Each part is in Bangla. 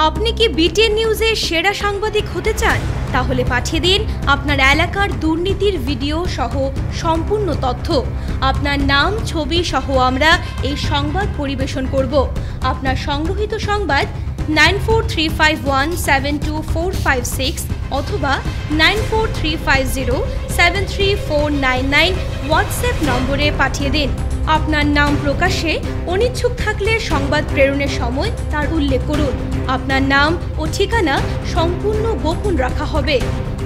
আপনি কি বিটিএন নিউজের সেরা সাংবাদিক হতে চান? তাহলে পাঠিয়ে দিন আপনার এলাকার দুর্নীতির ভিডিও সহ সম্পূর্ণ তথ্য। আপনার নাম, ছবি সহ আমরা এই সংবাদ পরিবেশন করব। আপনার সংগ্রহীত সংবাদ 9435172456 অথবা 9435073499 হোয়াটসঅ্যাপ নম্বরে পাঠিয়ে দিন। আপনার নাম প্রকাশে অনিচ্ছুক থাকলে সংবাদ প্রেরণের সময় তার উল্লেখ করুন। আপনার নাম ও ঠিকানা সম্পূর্ণ গোপন রাখা হবে।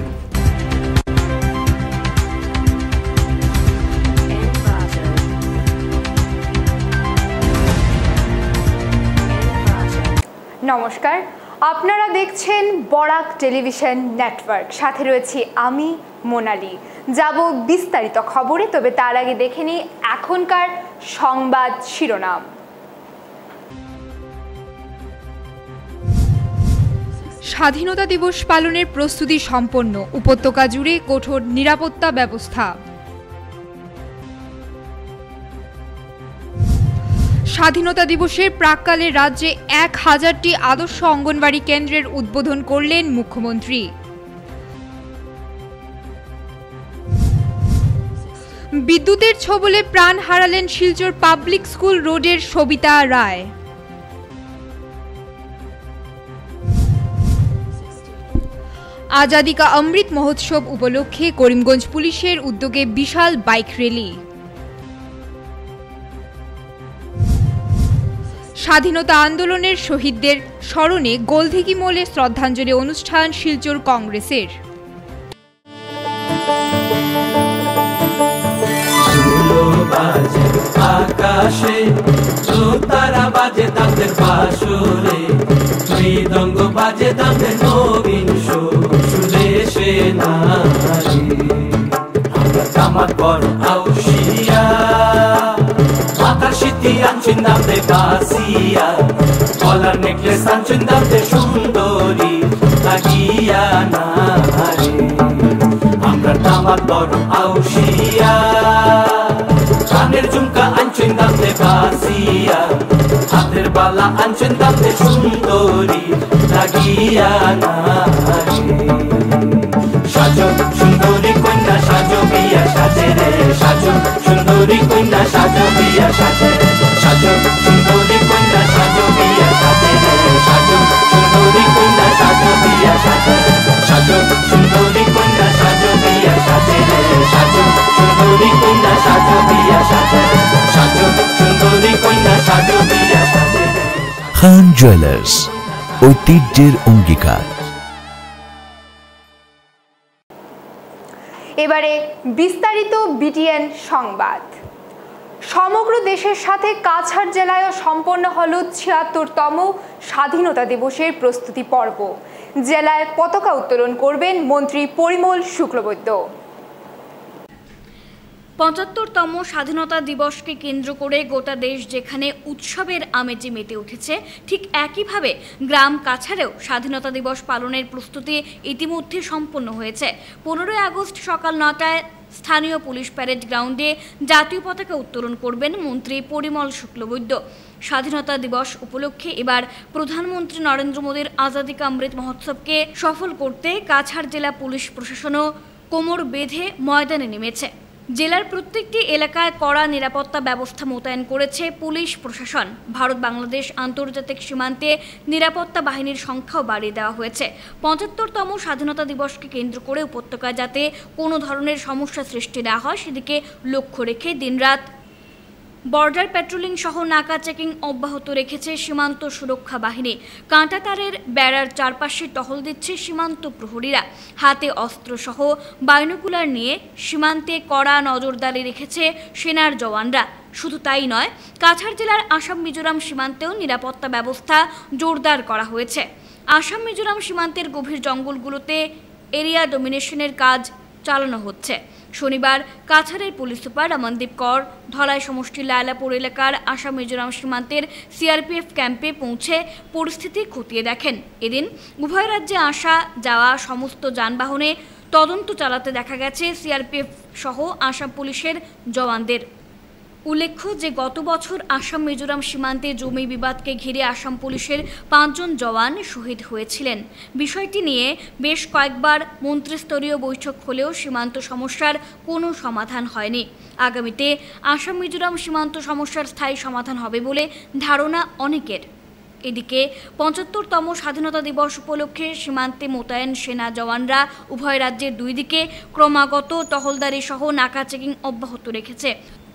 নমস্কার, আপনারা দেখছেন বরাক টেলিভিশন নেটওয়ার্ক, সাথে রয়েছি আমি মোনালি। যাব বিস্তারিত খবরে, তবে তার আগে দেখে নিই এখনকার সংবাদ শিরোনাম। স্বাধীনতা দিবস পালনের প্রস্তুতি সম্পন্ন, উপত্যকা জুড়ে কঠোর নিরাপত্তা ব্যবস্থা। স্বাধীনতা দিবসের প্রাক্কালে রাজ্যে 1000টি আদর্শ অঙ্গনওয়াড়ি কেন্দ্রের উদ্বোধন করলেন মুখ্যমন্ত্রী। বিদ্যুতের ছোবলে প্রাণ হারালেন শিলচর পাবলিক স্কুল রোডের সবিতা রায়। আজাদি কা অমৃত মহোৎসব উপলক্ষে করিমগঞ্জ পুলিশের উদ্যোগে বিশাল বাইক র্যালি। স্বাধীনতা আন্দোলনের শহীদদের স্মরণে গোলদিঘি মোড়ে শ্রদ্ধাঞ্জলি অনুষ্ঠান শিলচর কংগ্রেসের। আকাশে তারা বাজে তাদের বাসরে, মৃদঙ্গ বাজে তাদের নবীন সুদেশে নারী। আমরা কামার বড় আউশিয়া, মাথার সিদ্ধি আনছেন দামে বাসিয়া, গলার নেকলেস আনছেন দামে সুন্দরী লাগিয়া নারী। আমরা কামার বড় আউশিয়া, কানের ঝুমকা আনছেন দামে বাসিয়া, হাতের বালা আনছেন দামে সুন্দরী লাগিয়া নারী। সাজো সুন্দরী কন্যা সাজো বিয়া সাজে রে, সাজো সুন্দরী কন্যা সাজো বিয়া সাজে রে, সাজো সুন্দরী কন্যা সাজো বিয়া সাজে রে, সাজো সুন্দরী কন্যা সাজো বিয়া সাজে রে, সাজো সুন্দরী কন্যা সাজো বিয়া সাজে রে, সাজো সুন্দরী কন্যা সাজো বিয়া সাজে রে, সাজো সুন্দরী কন্যা সাজো বিয়া সাজে রে। খান জুয়েলার্স, ঐতিহ্যের অঙ্গীকার। এবারে বিস্তারিত বিটিএন সংবাদ। সমগ্র দেশের সাথে কাছাড় জেলায়ও সম্পন্ন হল ৭৬তম স্বাধীনতা দিবসের প্রস্তুতি পর্ব। জেলায় পতাকা উত্তোলন করবেন মন্ত্রী পরিমল শুক্লবৈদ্য। ৭৫তম স্বাধীনতা দিবসকে কেন্দ্র করে গোটা দেশ যেখানে উৎসবের আমেজে মেতে উঠেছে, ঠিক একইভাবে গ্রাম কাছাড়েও স্বাধীনতা দিবস পালনের প্রস্তুতি ইতিমধ্যে সম্পন্ন হয়েছে। 15 আগস্ট সকাল 9টায় স্থানীয় পুলিশ প্যারেড গ্রাউন্ডে জাতীয় পতাকা উত্তোলন করবেন মন্ত্রী পরিমল শুক্লবৈদ্য। স্বাধীনতা দিবস উপলক্ষে এবার প্রধানমন্ত্রী নরেন্দ্র মোদীর আজাদি কা অমৃত মহোৎসবকে সফল করতে কাছাড় জেলা পুলিশ প্রশাসনও কোমর বেঁধে ময়দানে নেমেছে। জেলার প্রত্যেকটি এলাকায় কড়া নিরাপত্তা ব্যবস্থা মোতায়েন করেছে পুলিশ প্রশাসন। ভারত বাংলাদেশ আন্তর্জাতিক সীমান্তে নিরাপত্তা বাহিনীর সংখ্যাও বাড়িয়ে দেওয়া হয়েছে। ৭৫তম স্বাধীনতা দিবসকে কেন্দ্র করে উপত্যকায় যাতে কোনো ধরনের সমস্যা সৃষ্টি না হয় সেদিকে লক্ষ্য রেখে দিনরাত বর্ডার প্যাট্রোলিং সহ নাকা চেকিং অব্যাহত রেখেছে সীমান্ত সুরক্ষা বাহিনী। কাঁটাতারের বেড়ার চারপাশে টহল দিচ্ছে সীমান্ত প্রহরীরা। হাতে অস্ত্র সহ বাইনোকুলার নিয়ে সীমান্তে কড়া নজরদারি রেখেছে সেনার জওয়ানরা। শুধু তাই নয়, কাছাড় জেলার আসাম মিজোরাম সীমান্তেও নিরাপত্তা ব্যবস্থা জোরদার করা হয়েছে। আসাম মিজোরাম সীমান্তের গভীর জঙ্গলগুলোতে এরিয়া ডোমিনেশনের কাজ চালানো হচ্ছে। শনিবার কাছাড়ের পুলিশ সুপার রমনদীপ কর ধলাই সমষ্টির লায়লাপুর এলাকার আসাম মিজোরাম সীমান্তের সিআরপিএফ ক্যাম্পে পৌঁছে পরিস্থিতি খতিয়ে দেখেন। এদিন উভয় রাজ্যে আসা যাওয়া সমস্ত যানবাহনে তদন্ত চালাতে দেখা গেছে সিআরপিএফ সহ আসাম পুলিশের জওয়ানদের। উল্লেখ্য যে গত বছর আসাম মিজোরাম সীমান্তে জমি বিবাদকে ঘিরে আসাম পুলিশের 5 জন জওয়ান শহীদ হয়েছিলেন। বিষয়টি নিয়ে বেশ কয়েকবার মন্ত্রিস্তরীয় বৈঠক হলেও সীমান্ত সমস্যার কোনো সমাধান হয়নি। আগামীতে আসাম মিজোরাম সীমান্ত সমস্যার স্থায়ী সমাধান হবে বলে ধারণা অনেকের। এদিকে 75তম স্বাধীনতা দিবস উপলক্ষে সীমান্তে মোতায়েন সেনা জওয়ানরা উভয় রাজ্যের দুই দিকে ক্রমাগত টহলদারি সহ নাকা চেকিং অব্যাহত রেখেছে।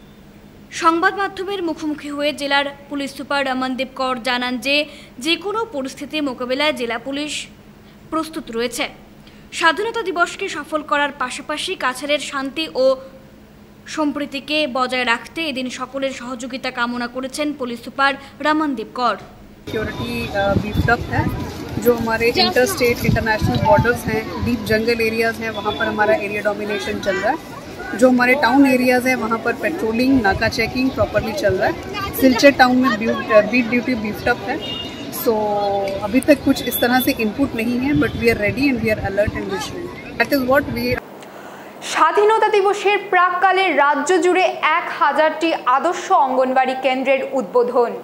সংবাদ মাধ্যমের মুখোমুখি হয়ে জেলার পুলিশ সুপার রমনদীপ কর জানান যে কোনো পরিস্থিতি মোকাবেলায় জেলা পুলিশ প্রস্তুত রয়েছে। স্বাধীনতা দিবসকে সফল করার পাশাপাশি কাছাড়ের শান্তি ও সম্প্রীতিকে বজায় রাখতে এদিন সকলের সহযোগিতা কামনা করেছেন পুলিশ সুপার রমনদীপ কর। सिक्योरिटी बीफ्ड अप है। जो हमारे इंटर स्टेट इंटरनेशनल बॉर्डर्स हैं, डीप जंगल एरियाज़ हैं, वहाँ पर हमारा एरिया डोमिनेशन चल रहा है। जो हमारे टाउन एरियाज़ हैं वहाँ पर पेट्रोलिंग, नाका चेकिंग प्रॉपरली चल रहा है। सिलचर टाउन में बीट ड्यूटी बीफ्ड अप है। सो अभी तक कुछ इस तरह से इनपुट नहीं है, but we are ready and we are alert and vigilant. That is what we. স্বাধীনতা দিবসের প্রাক্কালে রাজ্য জুড়ে 1000টি আদর্শ অঙ্গনবাড়ি কেন্দ্রের উদ্বোধন।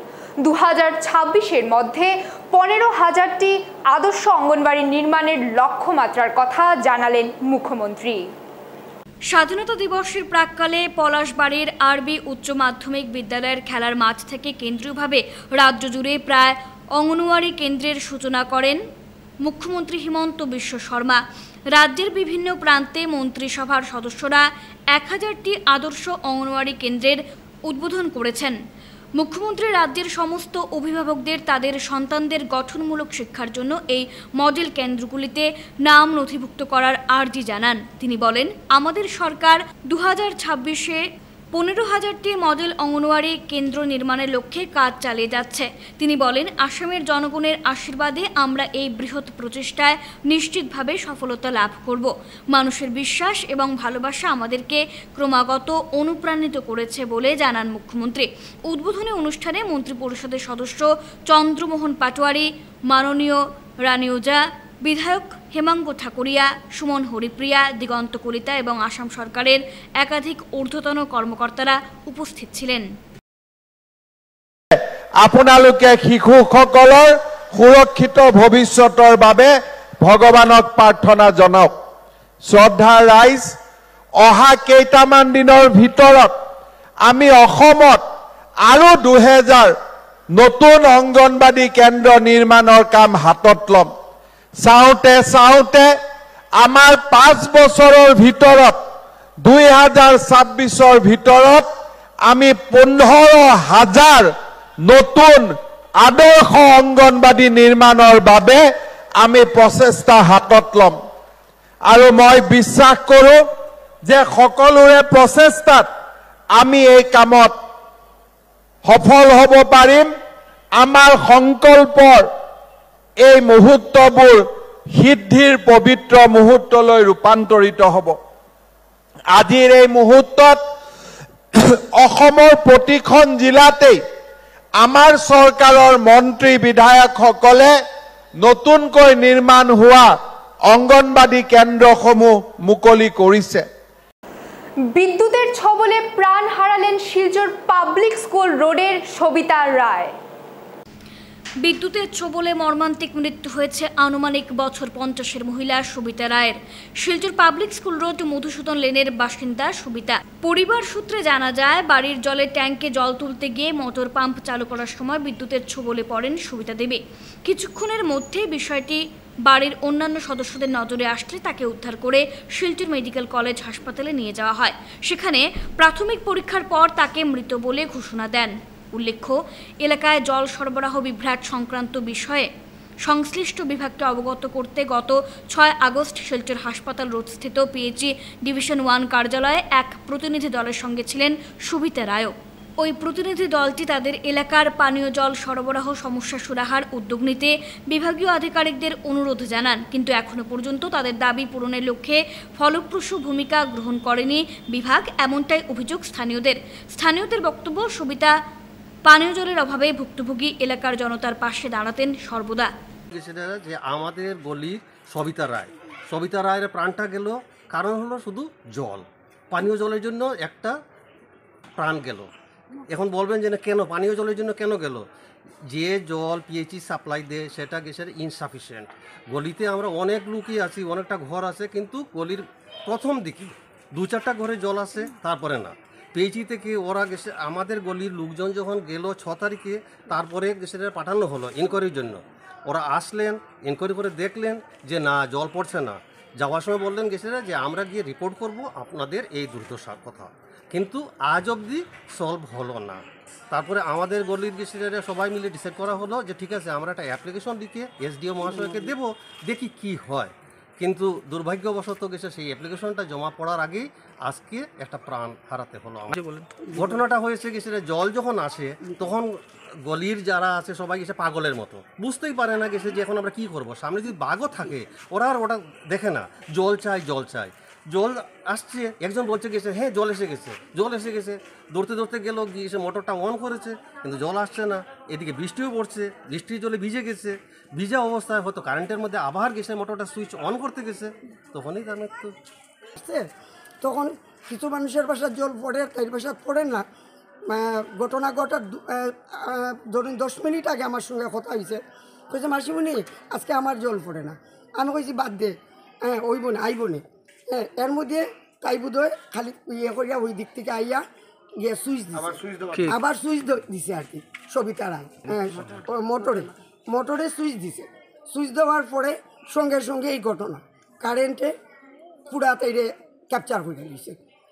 2026-এর মধ্যে 15,000টি আদর্শ অঙ্গনবাড়ি নির্মাণের লক্ষ্যমাত্রার কথা জানালেন মুখ্যমন্ত্রী। স্বাধীনতা দিবসের প্রাক্কালে পলাশবাড়ির আরবি উচ্চ মাধ্যমিক বিদ্যালয়ের খেলার মাঠ থেকে কেন্দ্রীয়ভাবে রাজ্য জুড়ে প্রায় অঙ্গনওয়াড়ি কেন্দ্রের সূচনা করেন মুখ্যমন্ত্রী হিমন্ত বিশ্ব শর্মা। রাজ্যের বিভিন্ন প্রান্তে মন্ত্রিসভার সদস্যরা 1000টি আদর্শ অঙ্গনওয়াড়ি কেন্দ্রের উদ্বোধন করেছেন। মুখ্যমন্ত্রী রাজ্যের সমস্ত অভিভাবকদের তাদের সন্তানদের গঠনমূলক শিক্ষার জন্য এই মডেল কেন্দ্রগুলিতে নাম নথিভুক্ত করার আর্জি জানান। তিনি বলেন, আমাদের সরকার 2026-এ 15,000টি মডেল অঙ্গনওয়াড়ি কেন্দ্র নির্মাণের লক্ষ্যে কাজ চালিয়ে যাচ্ছে। তিনি বলেন, আসামের জনগণের আশীর্বাদে আমরা এই বৃহৎ প্রচেষ্টায় নিশ্চিতভাবে সফলতা লাভ করব। মানুষের বিশ্বাস এবং ভালোবাসা আমাদেরকে ক্রমাগত অনুপ্রাণিত করেছে বলে জানান মুখ্যমন্ত্রী। উদ্বোধনী অনুষ্ঠানে মন্ত্রিপরিষদের সদস্য চন্দ্রমোহন পাটোয়ারি, মাননীয় রানী ওঝা, বিধায়ক হেমাঙ্গ ঠাকুরিয়া, সুমন হরিপ্রিয়া, দিগন্ত কলিতা এবং আসাম সরকারের একাধিক ঊর্ধ্বতন কর্মকর্তারা উপস্থিত ছিলেন। আপোনালোকে শিশুসকলৰ সুৰক্ষিত ভৱিষ্যতৰ বাবে ভগৱানক প্ৰাৰ্থনা জনাওক। শ্ৰদ্ধা ৰাইজ, অহা কেইটামান দিনৰ ভিতৰত আমি অসমত আৰু 2000 নতুন অংগনবাড়ী কেন্দ্ৰ নিৰ্মাণৰ কাম হাতত ল'ম। চাওঁতে চাওঁতে আমাৰ 5 বছৰৰ ভিতৰত 2026-ৰ ভিতৰত আমি 15,000 নতুন আদৰ্শ অংগনবাড়ী নিৰ্মাণৰ বাবে আমি প্ৰচেষ্টা হাতত ল'ম। আৰু মই বিশ্বাস কৰোঁ যে সকলোৰে প্ৰচেষ্টাত আমি এই কামত সফল হ'ব পাৰিম। আমাৰ সংকল্পৰ এই মুহূৰ্তবোৰ সিদ্ধিৰ পবিত্ৰ মুহূৰ্তলৈ ৰূপান্তৰিত হ'ব। আজিৰ এই মুহূৰ্তত অসমৰ প্ৰতিখন জিলাতেই আমাৰ চৰকাৰৰ মন্ত্ৰী বিধায়কসকলে নতুনকৈ নিৰ্মাণ হোৱা অংগনবাড়ী কেন্দ্ৰসমূহ মুকলি কৰিছে। বিদ্যুতের ছবলে প্রাণ হারালেন শিলচর পাবলিক স্কুল রোডের সবিতা রায়। বিদ্যুতের ছোবলে মর্মান্তিক মৃত্যু হয়েছে আনুমানিক বছর 50-এর মহিলা সবিতা রায়ের। Silchar public school road Madhusudan লেনের বাসিন্দা সবিতা। পরিবার সূত্রে জানা যায়, বাড়ির জলের ট্যাঙ্কে জল তুলতে গিয়ে মোটর পাম্প চালু করার সময় বিদ্যুতের ছোবলে পড়েন সবিতা দেবী। কিছুক্ষণের মধ্যে বিষয়টি বাড়ির অন্যান্য সদস্যদের নজরে আসলে তাকে উদ্ধার করে শিলচর মেডিকেল কলেজ হাসপাতালে নিয়ে যাওয়া হয়। সেখানে প্রাথমিক পরীক্ষার পর তাকে মৃত বলে ঘোষণা দেন। উল্লেখ্য, এলাকায় জল সরবরাহ বিভ্রাট সংক্রান্ত বিষয়ে সংশ্লিষ্ট বিভাগকে অবগত করতে গত 6 আগস্ট শিলচর হাসপাতাল রোডস্থিত পিএইচই ডিভিশন 1 কার্যালয়ে এক প্রতিনিধি দলের সঙ্গে ছিলেন সবিতা রায়। ওই প্রতিনিধি দলটি তাদের এলাকার পানীয় জল সরবরাহ সমস্যা সুরাহার উদ্যোগ নিতে বিভাগীয় আধিকারিকদের অনুরোধ জানান, কিন্তু এখনো পর্যন্ত তাদের দাবি পূরণের লক্ষ্যে ফলপ্রসূ ভূমিকা গ্রহণ করেনি বিভাগ, এমনটাই অভিযোগ স্থানীয়দের বক্তব্য। সবিতা পানীয় জলের অভাবে ভুক্তভোগী এলাকার জনতার পাশে দাঁড়াতেন সর্বদা। যে আমাদের বলি সবিতা রায়ের প্রাণটা গেল, কারণ হলো শুধু জল, পানীয় জলের জন্য একটা প্রাণ গেল। এখন বলবেন যে না কেন পানীয় জলের জন্য কেন গেল, যে জল পিএইচই সাপ্লাই দেয় সেটা গ্যাসের ইনসাফিসিয়েন্ট। গলিতে আমরা অনেক লোকই আছি, অনেকটা ঘর আছে, কিন্তু গলির প্রথম দিকে 2-4টা ঘরে জল আসে, তারপরে না। পিএইচই থেকে ওরা গেছে, আমাদের গলির লোকজন যখন গেল 6 তারিখে, তারপরে গ্যাসের পাঠানো হলো ইনকোয়ারির জন্য। ওরা আসলেন, ইনকোয়ারি করে দেখলেন যে না জল পড়ছে না। যাওয়ার সময় বললেন গেছেরা যে আমরা গিয়ে রিপোর্ট করব আপনাদের এই দুর্দশার কথা, কিন্তু আজ অবধি সলভ হলো না। তারপরে আমাদের গলির গেছেরা সবাই মিলে ডিসাইড করা হলো যে ঠিক আছে আমরা একটা অ্যাপ্লিকেশন লিখে এসডিও মহাশয়কে দেব, দেখি কি হয়। কিন্তু দুর্ভাগ্যবশত গেছে সেই অ্যাপ্লিকেশনটা জমা পড়ার আগেই আজকে একটা প্রাণ হারাতে হলো আমাদের। ঘটনাটা হয়েছে গেছে জল যখন আসে তখন গলির যারা আছে সবাই গেছে পাগলের মতো, বুঝতেই পারে না গেছে যে এখন আমরা কি করব। সামনে যদি বাঘও থাকে ওরা আর ওটা দেখে না, জল চাই জল চাই। জল আসছে, একজন বলছে গেছে হ্যাঁ জল এসে গেছে, জল এসে গেছে, দৌড়তে দৌড়তে গেল, গিয়ে মোটরটা অন করেছে, কিন্তু জল আসছে না। এদিকে বৃষ্টিও পড়ছে, বৃষ্টির জলে ভিজে গেছে, ভিজা অবস্থায় হয়তো কারেন্টের মধ্যে আবার গেছে মোটরটা সুইচ অন করতে গেছে, তখনই তার মৃত্যু। তখন কিছু মানুষের বাসায় জল পড়ে, তাই বাসা পড়ে না। ঘটনা ঘটার ধরুন 10 মিনিট আগে আমার সঙ্গে কথা হয়েছে, কইছে মাসিমণি আজকে আমার জল পড়ে না। আমি কইছি বাদ দে, হ্যাঁ ওইব না আইব না। হ্যাঁ এর মধ্যে তাই বোধ হয় খালি ইয়ে করিয়া ওই দিক থেকে আইয়া গিয়ে সুইচ দিছে, আবার সুইচ দিছে আর কি সবিতা রায়। হ্যাঁ মোটরে সুইচ দিছে, সুইচ দেওয়ার পরে সঙ্গে সঙ্গে এই ঘটনা কারেন্টে পুরা তাইরে ক্যাপচার হয়ে গেছে।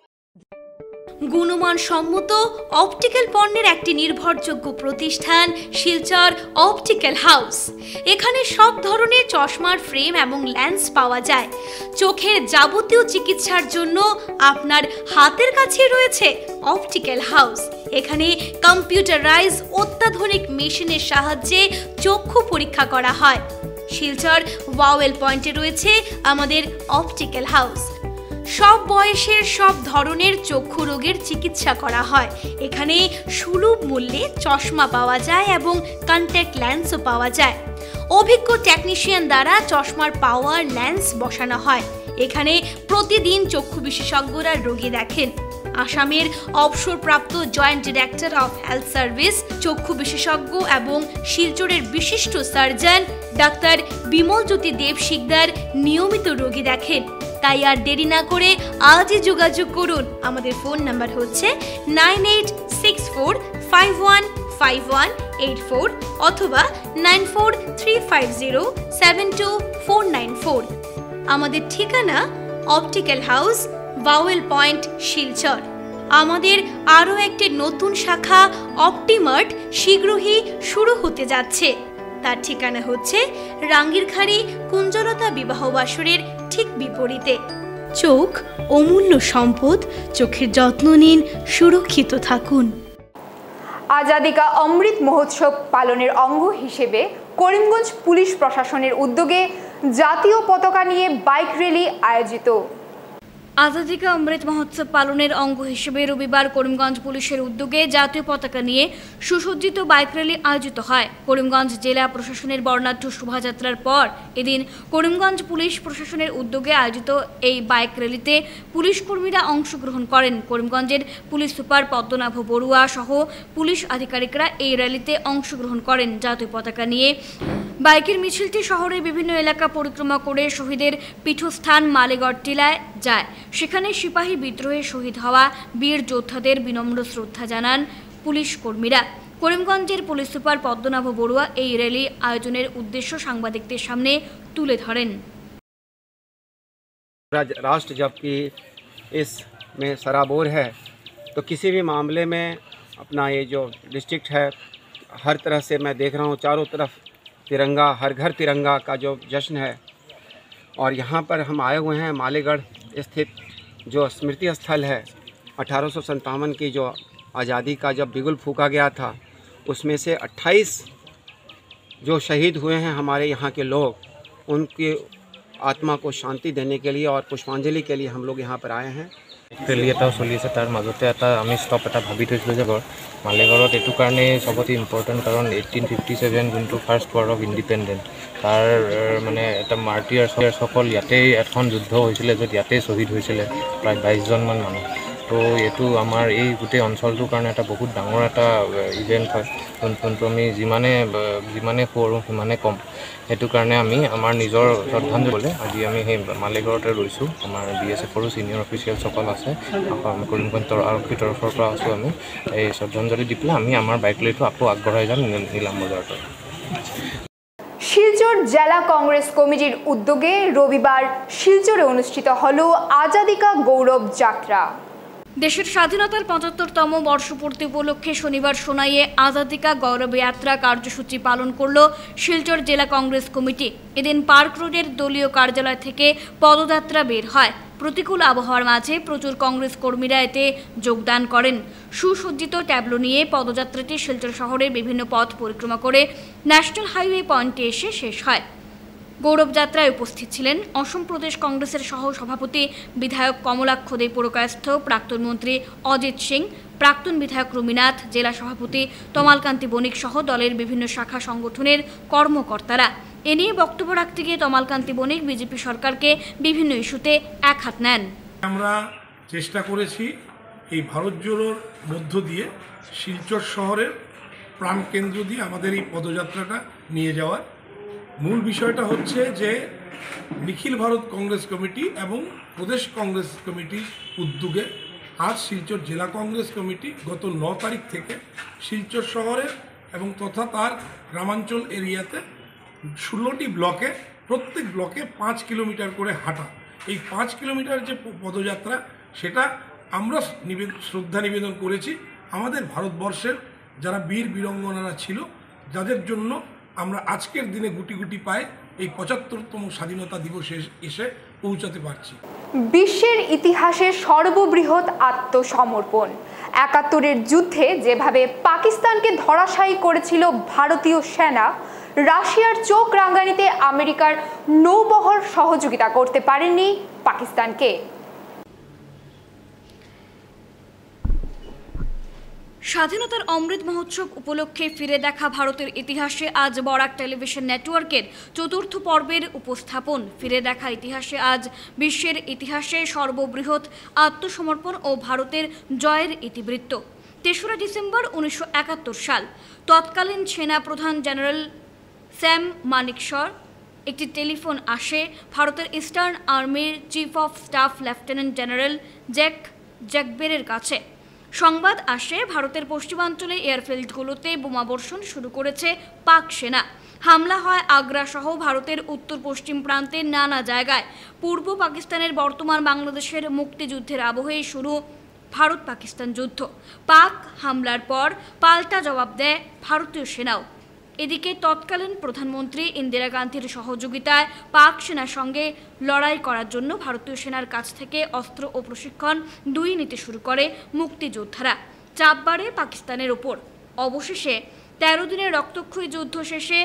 গুণমানসম্মত অপটিক্যাল পণ্যের একটি নির্ভরযোগ্য প্রতিষ্ঠান শিলচর অপটিক্যাল হাউস। এখানে সব ধরনের চশমার ফ্রেম এবং লেন্স পাওয়া যায়। চোখের যাবতীয় চিকিৎসার জন্য আপনার হাতের কাছে রয়েছে অপটিক্যাল হাউস। এখানে কম্পিউটারাইজ অত্যাধুনিক মেশিনের সাহায্যে চক্ষু পরীক্ষা করা হয়। শিলচর ওয়াওয়েল পয়েন্টে রয়েছে আমাদের অপটিক্যাল হাউস। সব বয়সের সব ধরনের চক্ষু রোগের চিকিৎসা করা হয়। এখানে সুলভ মূল্যে চশমা পাওয়া যায় এবং কন্ট্যাক্ট লেন্সও পাওয়া যায়। অভিজ্ঞ টেকনিশিয়ান দ্বারা চশমার পাওয়ার লেন্স বসানো হয়। এখানে প্রতিদিন চক্ষু বিশেষজ্ঞরা রোগী দেখেন। আসামের অবসরপ্রাপ্ত joint director of health service চক্ষু বিশেষজ্ঞ এবং শিলচরের বিশিষ্ট সার্জন ডাক্তার বিমল জ্যোতি দেব শিকদার নিয়মিত রোগী দেখেন। তাই আর দেরি না করে আজই যোগাযোগ করুন। আমাদের ফোন নাম্বার হচ্ছে 9864515184 অথবা 9435072494। আমাদের ঠিকানা অপটিক্যাল হাউস ওয়াওয়েল পয়েন্ট শিলচর। আমাদের আরও একটি নতুন শাখা অপটিমার্ট শীঘ্রই শুরু হতে যাচ্ছে। তার ঠিকানা হচ্ছে রাঙ্গিরখাড়ি কুঞ্জলতা বিবাহ বাসরের ঠিক বিপরীতে। চোখ অমূল্য সম্পদ, চোখের যত্ন নিন, সুরক্ষিত থাকুন। আজাদি কা অমৃত মহোৎসব পালনের অঙ্গ হিসেবে করিমগঞ্জ পুলিশ প্রশাসনের উদ্যোগে জাতীয় পতাকা নিয়ে বাইক র্যালি আয়োজিত। আজাদি কা অমৃত মহোৎসব পালনের অঙ্গ হিসেবে রবিবার করিমগঞ্জ পুলিশের উদ্যোগে জাতীয় পতাকা নিয়ে সুসজ্জিত বাইক র্যালি আয়োজিত হয়। করিমগঞ্জ জেলা প্রশাসনের বর্ণাঢ্য শোভাযাত্রার পর এদিন করিমগঞ্জ পুলিশ প্রশাসনের উদ্যোগে আয়োজিত এই বাইক র্যালিতে পুলিশ কর্মীরা অংশগ্রহণ করেন। করিমগঞ্জের পুলিশ সুপার পদ্মনাভ বড়ুয়া সহ পুলিশ আধিকারিকরা এই র্যালিতে অংশগ্রহণ করেন। জাতীয় পতাকা নিয়ে বাইকের মিছিলটি শহরের বিভিন্ন এলাকা পরিক্রমা করে শহীদের পীঠস্থান মালেগড় টিলায় যায়। সেখানে সিপাহী বিদ্রোহে শহীদ হওয়া বীর যোদ্ধাদের বিনম্র শ্রদ্ধা জানান পুলিশ কর্মীরা। করিমগঞ্জের পুলিশ সুপার পদ্মনাভ বড়ুয়া এই র্যালি আয়োজনের উদ্দেশ্য সাংবাদিকদের সামনে তুলে ধরেন। राष्ट्र जबकि इसमें सराबोर है, तो किसी भी मामले में अपना ये जो डिस्ट्रिक्ट है हर तरह से मैं देख रहा हूँ चारों तरफ तिरंगा, हर घर तिरंगा का जो जश्न है। और यहाँ पर हम आए हुए हैं मालेगढ़ स्थित जो स्मृति स्थल है। 1857 की जो आज़ादी का जब बिगुल फूंका गया था उसमें से 28 जो शहीद हुए हैं हमारे यहाँ के लोग, उनकी आत्मा को शांति देने के लिए और पुष्पांजलि के लिए हम लोग यहाँ पर आए हैं। ৰেলী এটাও চলি আছে, তাৰ মাজতে আমি ষ্টপ এটা ভাবি থৈছিলোঁ যে মালেগড়ত এইটো কাৰণে চবতে ইম্পৰ্টেণ্ট, কাৰণ 1857 যোনটো ফাৰ্ষ্ট ৱাৰ অফ ইণ্ডিপেণ্ডেঞ্চ, তাৰ মানে এটা মাৰ্টিয়াৰ্ছসকল ইয়াতেই এখন যুদ্ধ হৈছিলে, য'ত ইয়াতেই শ্বহীদ হৈছিলে প্ৰায় 22জনমান মানুহ। তো এইটো আমাৰ এই গোটেই অঞ্চলটোৰ কাৰণে এটা বহুত ডাঙৰ এটা ইভেণ্ট হয়, যোনটো আমি যিমানে কৰোঁ সিমানে কম। সেইটো কাৰণে আমি আমাৰ নিজৰ শ্ৰদ্ধাঞ্জলি আজি আমি সেই মালিগাঁৱতে ৰৈছোঁ। আমাৰ BSFৰো ছিনিয়ৰ অফিচিয়েলসকল আছে, কৰিমগঞ্জ আৰক্ষীৰ তৰফৰ পৰা আছোঁ। আমি এই শ্ৰদ্ধাঞ্জলি দি পেলাই আমি আমাৰ বাইক লৈটো আকৌ আগবঢ়াই যাম নীলাম বজাৰলৈ। শিলচর জেলা কংগ্রেস কমিটির উদ্যোগে রবিবার শিলচরে অনুষ্ঠিত হল আজাদী কা গৌরব যাত্রা। দেশের স্বাধীনতার ৭৫তম বর্ষপূর্তি উপলক্ষে শনিবার সোনাইয়ে আজাদী কা গৌরব যাত্রা কার্যসূচি পালন করল শিলচর জেলা কংগ্রেস কমিটি। এদিন পার্ক রোডের দলীয় কার্যালয় থেকে পদযাত্রা বের হয়। প্রতিকূল আবহাওয়ার মাঝে প্রচুর কংগ্রেস কর্মীরা এতে যোগদান করেন। সুসজ্জিত ট্যাবলো নিয়ে পদযাত্রাটি শিলচর শহরের বিভিন্ন পথ পরিক্রমা করে ন্যাশনাল হাইওয়ে পয়েন্টে এসে শেষ হয়। গৌরবযাত্রায় উপস্থিত ছিলেন অসম প্রদেশ কংগ্রেসের সহ সভাপতি বিধায়ক কমলাক্ষ দে পুরকায়স্থ, প্রাক্তন মন্ত্রী অজিত সিং, প্রাক্তন বিধায়ক রুমিনাথ, জেলা সভাপতি তমালকান্তি বণিক সহ দলের বিভিন্ন শাখা সংগঠনের কর্মকর্তারা। এ নিয়ে বক্তব্য রাখতে গিয়ে তমালকান্তি বণিক বিজেপি সরকারকে বিভিন্ন ইস্যুতে একহাত নেন। আমরা চেষ্টা করেছি এই ভারত জোড়োর মধ্য দিয়ে শিলচর শহরের প্রাণকেন্দ্র দিয়ে আমাদের এই পদযাত্রাটা নিয়ে যাওয়ার। মূল বিষয়টা হচ্ছে যে নিখিল ভারত কংগ্রেস কমিটি এবং প্রদেশ কংগ্রেস কমিটির উদ্যোগে আজ শিলচর জেলা কংগ্রেস কমিটি গত 9 তারিখ থেকে শিলচর শহরের এবং তথা তার গ্রামাঞ্চল এরিয়াতে 16টি ব্লকে, প্রত্যেক ব্লকে 5 কিলোমিটার করে হাঁটা। এই 5 কিলোমিটার যে পদযাত্রা সেটা আমরা শ্রদ্ধা নিবেদন করেছি আমাদের ভারতবর্ষের যারা বীর বীরাঙ্গনারা ছিল, যাদের জন্য আমরা আজকের দিনে গুটি গুটি পায়ে এই ৭৫তম স্বাধীনতা দিবসে এসে পৌঁছাতে পারছি। বিশ্বের ইতিহাসে সর্ববৃহৎ আত্মসমর্পণ। ৭১-এর যুদ্ধে যেভাবে পাকিস্তানকে ধরাশায়ী করেছিল ভারতীয় সেনা, রাশিয়ার চোখ রাঙানিতে আমেরিকার নৌবহর সহযোগিতা করতে পারেননি পাকিস্তানকে। স্বাধীনতার অমৃত মহোৎসব উপলক্ষে ফিরে দেখা ভারতের ইতিহাসে আজ বরাক টেলিভিশন নেটওয়ার্কের ৪র্থ পর্বের উপস্থাপন। ফিরে দেখা ইতিহাসে আজ বিশ্বের ইতিহাসে সর্ববৃহৎ আত্মসমর্পণ ও ভারতের জয়ের ইতিবৃত্ত। ৩রা ডিসেম্বর ১৯৭১ সাল তৎকালীন সেনা প্রধান জেনারেল স্যাম মানিকশর একটি টেলিফোন আসে ভারতের ইস্টার্ন আর্মির chief of staff lieutenant general জ্যাকবেরের কাছে। সংবাদ আসে ভারতের পশ্চিমাঞ্চলে এয়ারফিল্ডগুলোতে বোমাবর্ষণ শুরু করেছে পাক সেনা। হামলা হয় আগ্রা সহ ভারতের উত্তর পশ্চিম প্রান্তের নানা জায়গায়। পূর্ব পাকিস্তানের বর্তমান বাংলাদেশের মুক্তিযুদ্ধের আবহেই শুরু ভারত পাকিস্তান যুদ্ধ। পাক হামলার পর পাল্টা জবাব দেয় ভারতীয় সেনাও। এদিকে তৎকালীন প্রধানমন্ত্রী ইন্দিরা গান্ধীর সহযোগিতায় পাক সেনার সঙ্গে লড়াই করার জন্য ভারতীয় সেনার কাছ থেকে অস্ত্র ও প্রশিক্ষণ দুই নিতে শুরু করে মুক্তিযোদ্ধারা। চাপ বাড়ে পাকিস্তানের ওপর। অবশেষে ১৩ দিনের রক্তক্ষয়ী যুদ্ধ শেষে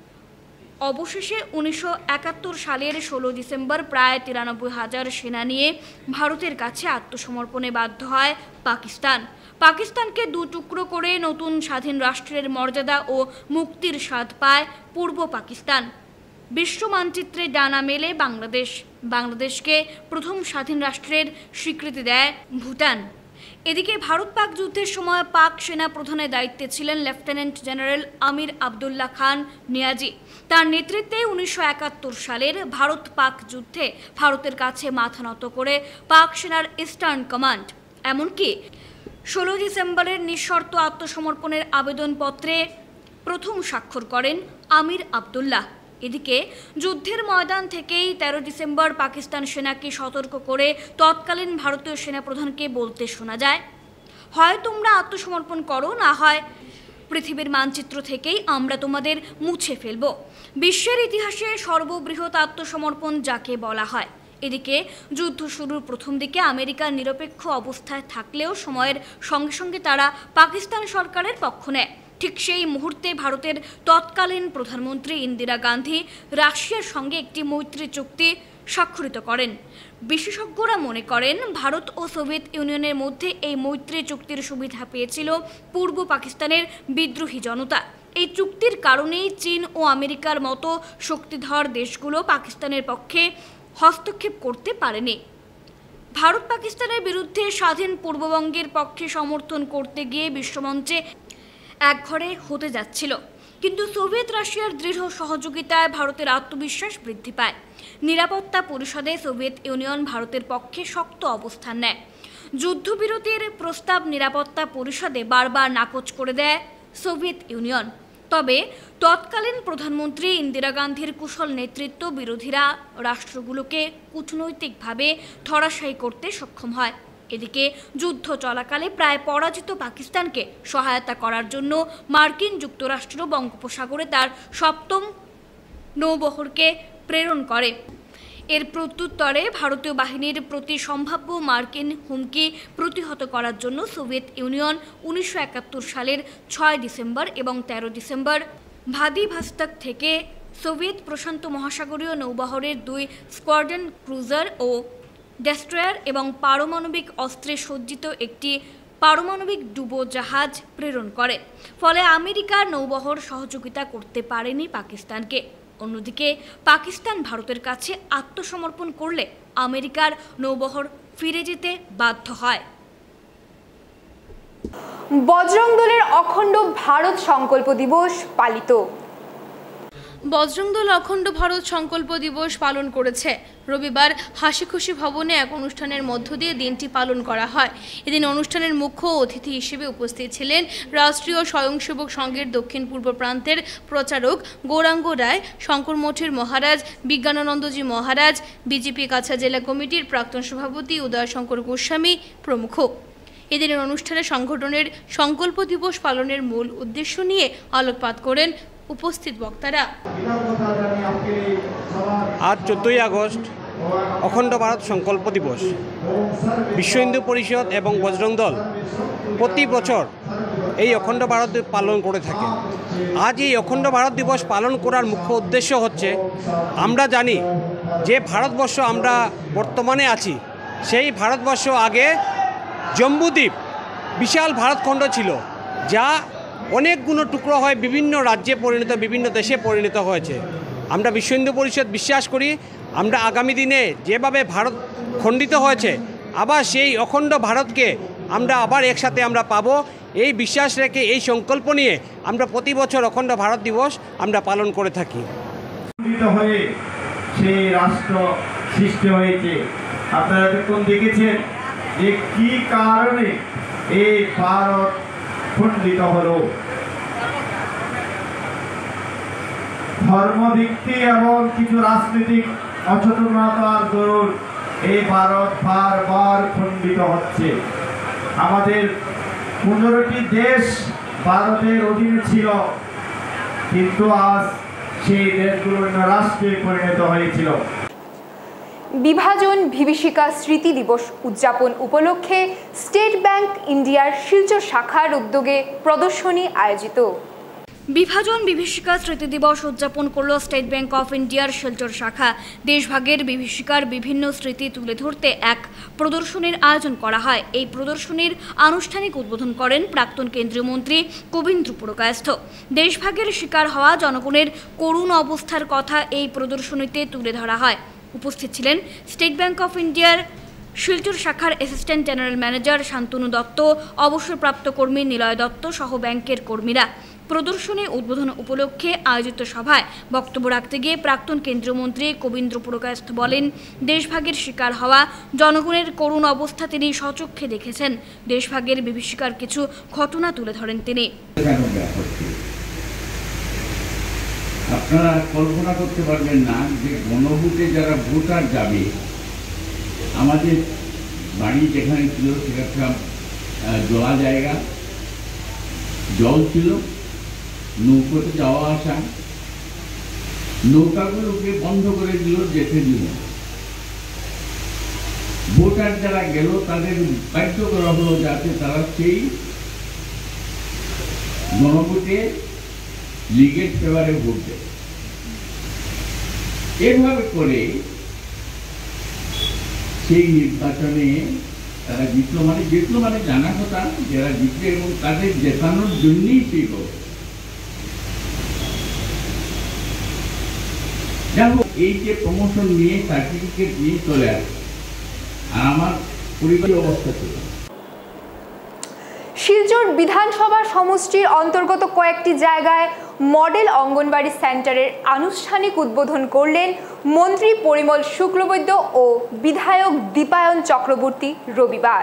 ১৯৭১ সালের ১৬ ডিসেম্বর প্রায় ৯৩,০০০ সেনা নিয়ে ভারতের কাছে আত্মসমর্পণে বাধ্য হয় পাকিস্তান। পাকিস্তানকে দু টুকরো করে নতুন স্বাধীন রাষ্ট্রের মর্যাদা ও মুক্তির স্বাদ পায় পূর্ব পাকিস্তান। বিশ্ব মানচিত্রে ডানা মেলে বাংলাদেশ। বাংলাদেশকে প্রথম স্বাধীন রাষ্ট্রের স্বীকৃতি দেয় ভুটান। এদিকে ভারত পাক যুদ্ধের সময় পাক সেনা প্রধানের দায়িত্বে ছিলেন লেফটেন্যান্ট জেনারেল আমির আবদুল্লাহ খান নিয়াজি। তার নেতৃত্বে ১৯৭১ সালের ভারত পাক যুদ্ধে ভারতের কাছে মাথা নত করে পাক সেনার ইস্টার্ন কমান্ড। এমনকি ১৬ ডিসেম্বরের নিঃশর্ত আত্মসমর্পণের আবেদনপত্রে প্রথম স্বাক্ষর করেন আমির আবদুল্লাহ। এদিকে যুদ্ধের ময়দান থেকেই ১৩ ডিসেম্বর পাকিস্তান সেনাকে সতর্ক করে তৎকালীন ভারতীয় সেনাপ্রধানকে বলতে শোনা যায়, হয় তোমরা আত্মসমর্পণ করো, না হয় পৃথিবীর মানচিত্র থেকেই আমরা তোমাদের মুছে ফেলব। বিশ্বের ইতিহাসে সর্ববৃহৎ আত্মসমর্পণ যাকে বলা হয়। এদিকে যুদ্ধ শুরুর প্রথম দিকে আমেরিকার নিরপেক্ষ অবস্থায় থাকলেও সময়ের সঙ্গে সঙ্গে তারা পাকিস্তান সরকারের পক্ষ নেয়। ঠিক সেই মুহূর্তে ভারতের তৎকালীন প্রধানমন্ত্রী ইন্দিরা গান্ধী রাশিয়ার সঙ্গে একটি মৈত্রী চুক্তি স্বাক্ষরিত করেন। বিশেষজ্ঞরা মনে করেন ভারত ও সোভিয়েত ইউনিয়নের মধ্যে এই মৈত্রী চুক্তির সুবিধা পেয়েছিল পূর্ব পাকিস্তানের বিদ্রোহী জনতা। এই চুক্তির কারণেই চীন ও আমেরিকার মতো শক্তিধর দেশগুলো পাকিস্তানের পক্ষে হস্তক্ষেপ করতে পারেনি। ভারত পাকিস্তানের বিরুদ্ধে স্বাধীন পূর্ববঙ্গের পক্ষে সমর্থন করতে গিয়ে বিশ্বমঞ্চে একঘরে হতে যাচ্ছিল, কিন্তু সোভিয়েত রাশিয়ার দৃঢ় সহযোগিতায় ভারতের আত্মবিশ্বাস বৃদ্ধি পায়। নিরাপত্তা পরিষদে সোভিয়েত ইউনিয়ন ভারতের পক্ষে শক্ত অবস্থান নেয়। যুদ্ধবিরতির প্রস্তাব নিরাপত্তা পরিষদে বারবার নাকচ করে দেয় সোভিয়েত ইউনিয়ন। তবে তৎকালীন প্রধানমন্ত্রী ইন্দিরা গান্ধীর কুশল নেতৃত্ব বিরোধীরা রাষ্ট্রগুলোকে কূটনৈতিকভাবে ধরাশায়ী করতে সক্ষম হয়। এদিকে যুদ্ধ চলাকালে প্রায় পরাজিত পাকিস্তানকে সহায়তা করার জন্য মার্কিন যুক্তরাষ্ট্র বঙ্গোপসাগরে তার ৭ম নৌবহরকে প্রেরণ করে। এর প্রত্যুত্তরে ভারতীয় বাহিনীর প্রতি সম্ভাব্য মার্কিন হুমকি প্রতিহত করার জন্য সোভিয়েত ইউনিয়ন ১৯৭১ সালের ৬ ডিসেম্বর এবং ১৩ ডিসেম্বর ভ্লাদিভস্টক থেকে সোভিয়েত প্রশান্ত মহাসাগরীয় নৌবহরের ২ স্কোয়াড্রন ক্রুজার ও ডেস্ট্রয়ার এবং পারমাণবিক অস্ত্রে সজ্জিত একটি পারমাণবিক ডুবোজাহাজ প্রেরণ করে। ফলে আমেরিকার নৌবহর সহযোগিতা করতে পারেনি পাকিস্তানকে। অন্যদিকে পাকিস্তান ভারতের কাছে আত্মসমর্পণ করলে আমেরিকার নৌবহর ফিরে যেতে বাধ্য হয়। বজরং দলের অখণ্ড ভারত সংকল্প দিবস পালিত। বজরং দল অখণ্ড ভারত সংকল্প দিবস পালন করেছে। রবিবার হাসিখুশি ভবনে এক অনুষ্ঠানের মধ্য দিয়ে দিনটি পালন করা হয়। এদিন অনুষ্ঠানের মুখ্য অতিথি হিসেবে উপস্থিত ছিলেন রাষ্ট্রীয় স্বয়ংসেবক সংঘের দক্ষিণ পূর্ব প্রান্তের প্রচারক গৌরাঙ্গ রায়, শঙ্কর মঠের মহারাজ বিজ্ঞানানন্দজি মহারাজ, বিজেপি কাছাড় জেলা কমিটির প্রাক্তন সভাপতি উদয়শঙ্কর গোস্বামী প্রমুখ। এদিনের অনুষ্ঠানে সংগঠনের সংকল্প দিবস পালনের মূল উদ্দেশ্য নিয়ে আলোকপাত করেন উপস্থিত বক্তারা। আজ 14ই আগস্ট অখণ্ড ভারত সংকল্প দিবস। বিশ্ব হিন্দু পরিষদ এবং বজরং দল প্রতি বছর এই অখণ্ড ভারত পালন করে থাকে। আজ এই অখণ্ড ভারত দিবস পালন করার মুখ্য উদ্দেশ্য হচ্ছে, আমরা জানি যে ভারতবর্ষ আমরা বর্তমানে আছি, সেই ভারতবর্ষ আগে জম্বুদ্বীপ বিশাল ভারতখণ্ড ছিল, যা অনেকগুলো টুকরো হয় বিভিন্ন রাজ্যে পরিণত, বিভিন্ন দেশে পরিণত হয়েছে। আমরা বিশ্ব হিন্দু পরিষদ বিশ্বাস করি, আমরা আগামী দিনে যেভাবে ভারত খণ্ডিত হয়েছে, আবার সেই অখণ্ড ভারতকে আমরা আবার একসাথে আমরা পাবো, এই বিশ্বাস রেখে এই সংকল্প নিয়ে আমরা প্রতি বছর অখণ্ড ভারত দিবস আমরা পালন করে থাকি। হয়ে সেই রাষ্ট্র সৃষ্টি হয়েছে। আপনারা এখন দেখেছেন যে কি কারণে এই ভারত খণ্ডিত হলো। ধর্মভিত্তি এবং কিছু রাজনৈতিক অচেতনতার দরুন এই ভারত বারবার খণ্ডিত হচ্ছে। আমাদের 15টি দেশ ভারতের অধীনে ছিল, কিন্তু আজ সেই দেশগুলো রাষ্ট্রে পরিণত হয়েছিল। বিভাজন বিভীষিকা স্মৃতি দিবস উদযাপন উপলক্ষে স্টেট ব্যাংক ইন্ডিয়ার শিলচর শাখার উদ্যোগে প্রদর্শনী আয়োজিত। বিভাজন বিভীষিকা স্মৃতি দিবস উদযাপন করল স্টেট ব্যাংক অফ ইন্ডিয়ার শিলচর শাখা। দেশভাগের বিভীষিকার বিভিন্ন স্মৃতি তুলে ধরতে এক প্রদর্শনীর আয়োজন করা হয়। এই প্রদর্শনীর আনুষ্ঠানিক উদ্বোধন করেন প্রাক্তন কেন্দ্রীয় মন্ত্রী কবীন্দ্র পুরকায়স্থ। দেশভাগের শিকার হওয়া জনগণের করুণ অবস্থার কথা এই প্রদর্শনীতে তুলে ধরা হয়। উপস্থিত ছিলেন স্টেট ব্যাংক অফ ইন্ডিয়ার শিলচর শাখার assistant general manager Shantanu Dutta, অবসরপ্রাপ্ত কর্মী নিলয় দত্ত সহ ব্যাংকের কর্মীরা। প্রদর্শনী উদ্বোধন উপলক্ষে আয়োজিত সভায় বক্তব্য রাখতে গিয়ে প্রাক্তন কেন্দ্রীয় মন্ত্রী কবীন্দ্র পুরকায়স্থ বলেন, দেশভাগের শিকার হওয়া জনগণের করুণ অবস্থা তিনি স্বচক্ষে দেখেছেন। দেশভাগের বিভীষিকার কিছু ঘটনা তুলে ধরেন তিনি। আপনারা কল্পনা করতে পারবেন না যে গণভোটে যারা ভোটার যাবে, আমাদের বাড়ি যেখানে ছিল সেখানে জলা জায়গা, জল ছিল, নৌকাতে যাওয়া আসা, নৌকাগুলোকে বন্ধ করে দিল, যেতে দিল। ভোটার যারা গেল তাদের বাধ্য করা হলো যাতে তারা সেই গণভোটে লীগের ফেভারে ভোট দেয়। এভাবে করে সেই নির্বাচনে তারা জিতলো মানে জানা কথা যারা জিতবে, এবং তাদের জেতানোর জন্যই সেই ভোট। যাই হোক, এই যে প্রমোশন নিয়ে সার্টিফিকেট নিয়ে চলে আসে, আর আমার পরিবারের অবস্থা ছিল। শিলচর বিধানসভা সমষ্টির অন্তর্গত কয়েকটি জায়গায় মডেল অঙ্গনবাড়ি সেন্টারের আনুষ্ঠানিক উদ্বোধন করলেন মন্ত্রী পরিমল শুক্লবৈদ্য ও বিধায়ক দীপায়ন চক্রবর্তী রবিবার।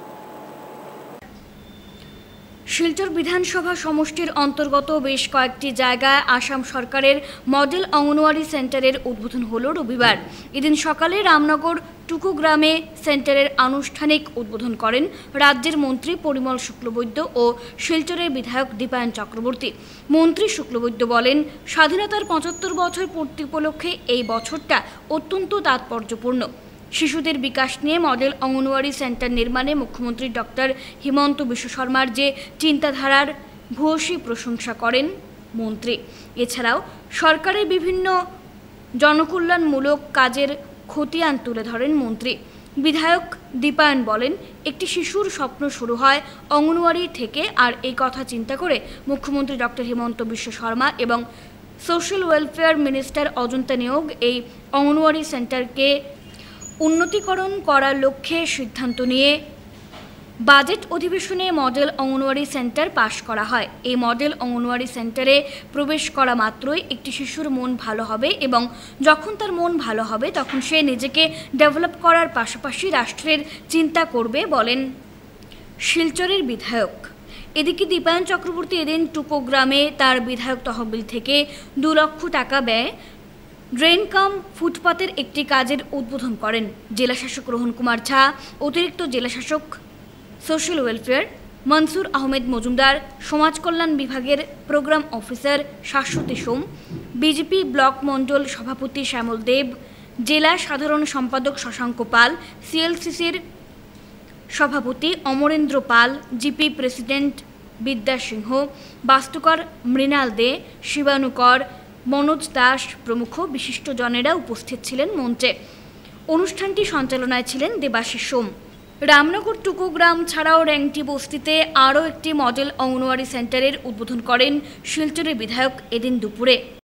শিলচর বিধানসভা সমষ্টির অন্তর্গত বেশ কয়েকটি জায়গায় আসাম সরকারের মডেল অঙ্গনওয়াড়ি সেন্টারের উদ্বোধন হলো রবিবার। এদিন সকালে রামনগর টুকু গ্রামে সেন্টারের আনুষ্ঠানিক উদ্বোধন করেন রাজ্যের মন্ত্রী পরিমল শুক্লবৈদ্য ও শিলচরের বিধায়ক দীপায়ন চক্রবর্তী। মন্ত্রী শুক্লবৈদ্য বলেন, স্বাধীনতার ৭৫ বছর পূর্তি উপলক্ষে এই বছরটা অত্যন্ত তাৎপর্যপূর্ণ। শিশুদের বিকাশ নিয়ে মডেল অঙ্গনওয়াড়ি সেন্টার নির্মাণে মুখ্যমন্ত্রী ডক্টর হিমন্ত বিশ্ব শর্মার যে চিন্তাধারার ভূয়সী প্রশংসা করেন মন্ত্রী। এছাড়াও সরকারের বিভিন্ন জনকল্যাণমূলক কাজের খতিয়ান তুলে ধরেন মন্ত্রী। বিধায়ক দীপায়ন বলেন, একটি শিশুর স্বপ্ন শুরু হয় অঙ্গনওয়াড়ি থেকে, আর এই কথা চিন্তা করে মুখ্যমন্ত্রী ডক্টর হিমন্ত বিশ্ব শর্মা এবং সোশ্যাল ওয়েলফেয়ার মিনিস্টার অজন্তা নিয়োগ এই অঙ্গনওয়াড়ি সেন্টারকে উন্নতিকরণ করার লক্ষ্যে সিদ্ধান্ত নিয়ে বাজেট অধিবেশনে মডেল অঙ্গনওয়াড়ি সেন্টার পাশ করা হয়। এই মডেল অঙ্গনওয়াড়ি সেন্টারে প্রবেশ করা মাত্রই একটি শিশুর মন ভালো হবে এবং যখন তার মন ভালো হবে তখন সে নিজেকে ডেভেলপ করার পাশাপাশি রাষ্ট্রের চিন্তা করবে বলেন শিলচরের বিধায়ক। এদিকে দীপায়ন চক্রবর্তী এদিন টুকো গ্রামে তার বিধায়ক তহবিল থেকে 2 লক্ষ টাকা ব্যয় ড্রেন কাম ফুটপাতের একটি কাজের উদ্বোধন করেন। জেলাশাসক রোহন কুমার ঝা, অতিরিক্ত জেলাশাসক সোশ্যাল ওয়েলফেয়ার মনসুর আহমেদ মজুমদার, সমাজ কল্যাণ বিভাগের program officer Shashwati Som, BJP block মণ্ডল সভাপতি শ্যামল দেব, জেলা সাধারণ সম্পাদক শশাঙ্ক পাল, সিএলসিসির সভাপতি অমরেন্দ্র পাল, জিপি প্রেসিডেন্ট বিদ্যা সিংহ, বাস্তুকর মৃণাল দে, শিবানুকর, মনোজ দাস প্রমুখ বিশিষ্টজনেরা উপস্থিত ছিলেন মঞ্চে। অনুষ্ঠানটি সঞ্চালনায় ছিলেন দেবাশিস সোম। রামনগর টুকু গ্রাম ছাড়াও র্যাংটি বস্তিতে আরও একটি মডেল অঙ্গনওয়াড়ি সেন্টারের উদ্বোধন করেন শিলচরের বিধায়ক এদিন দুপুরে।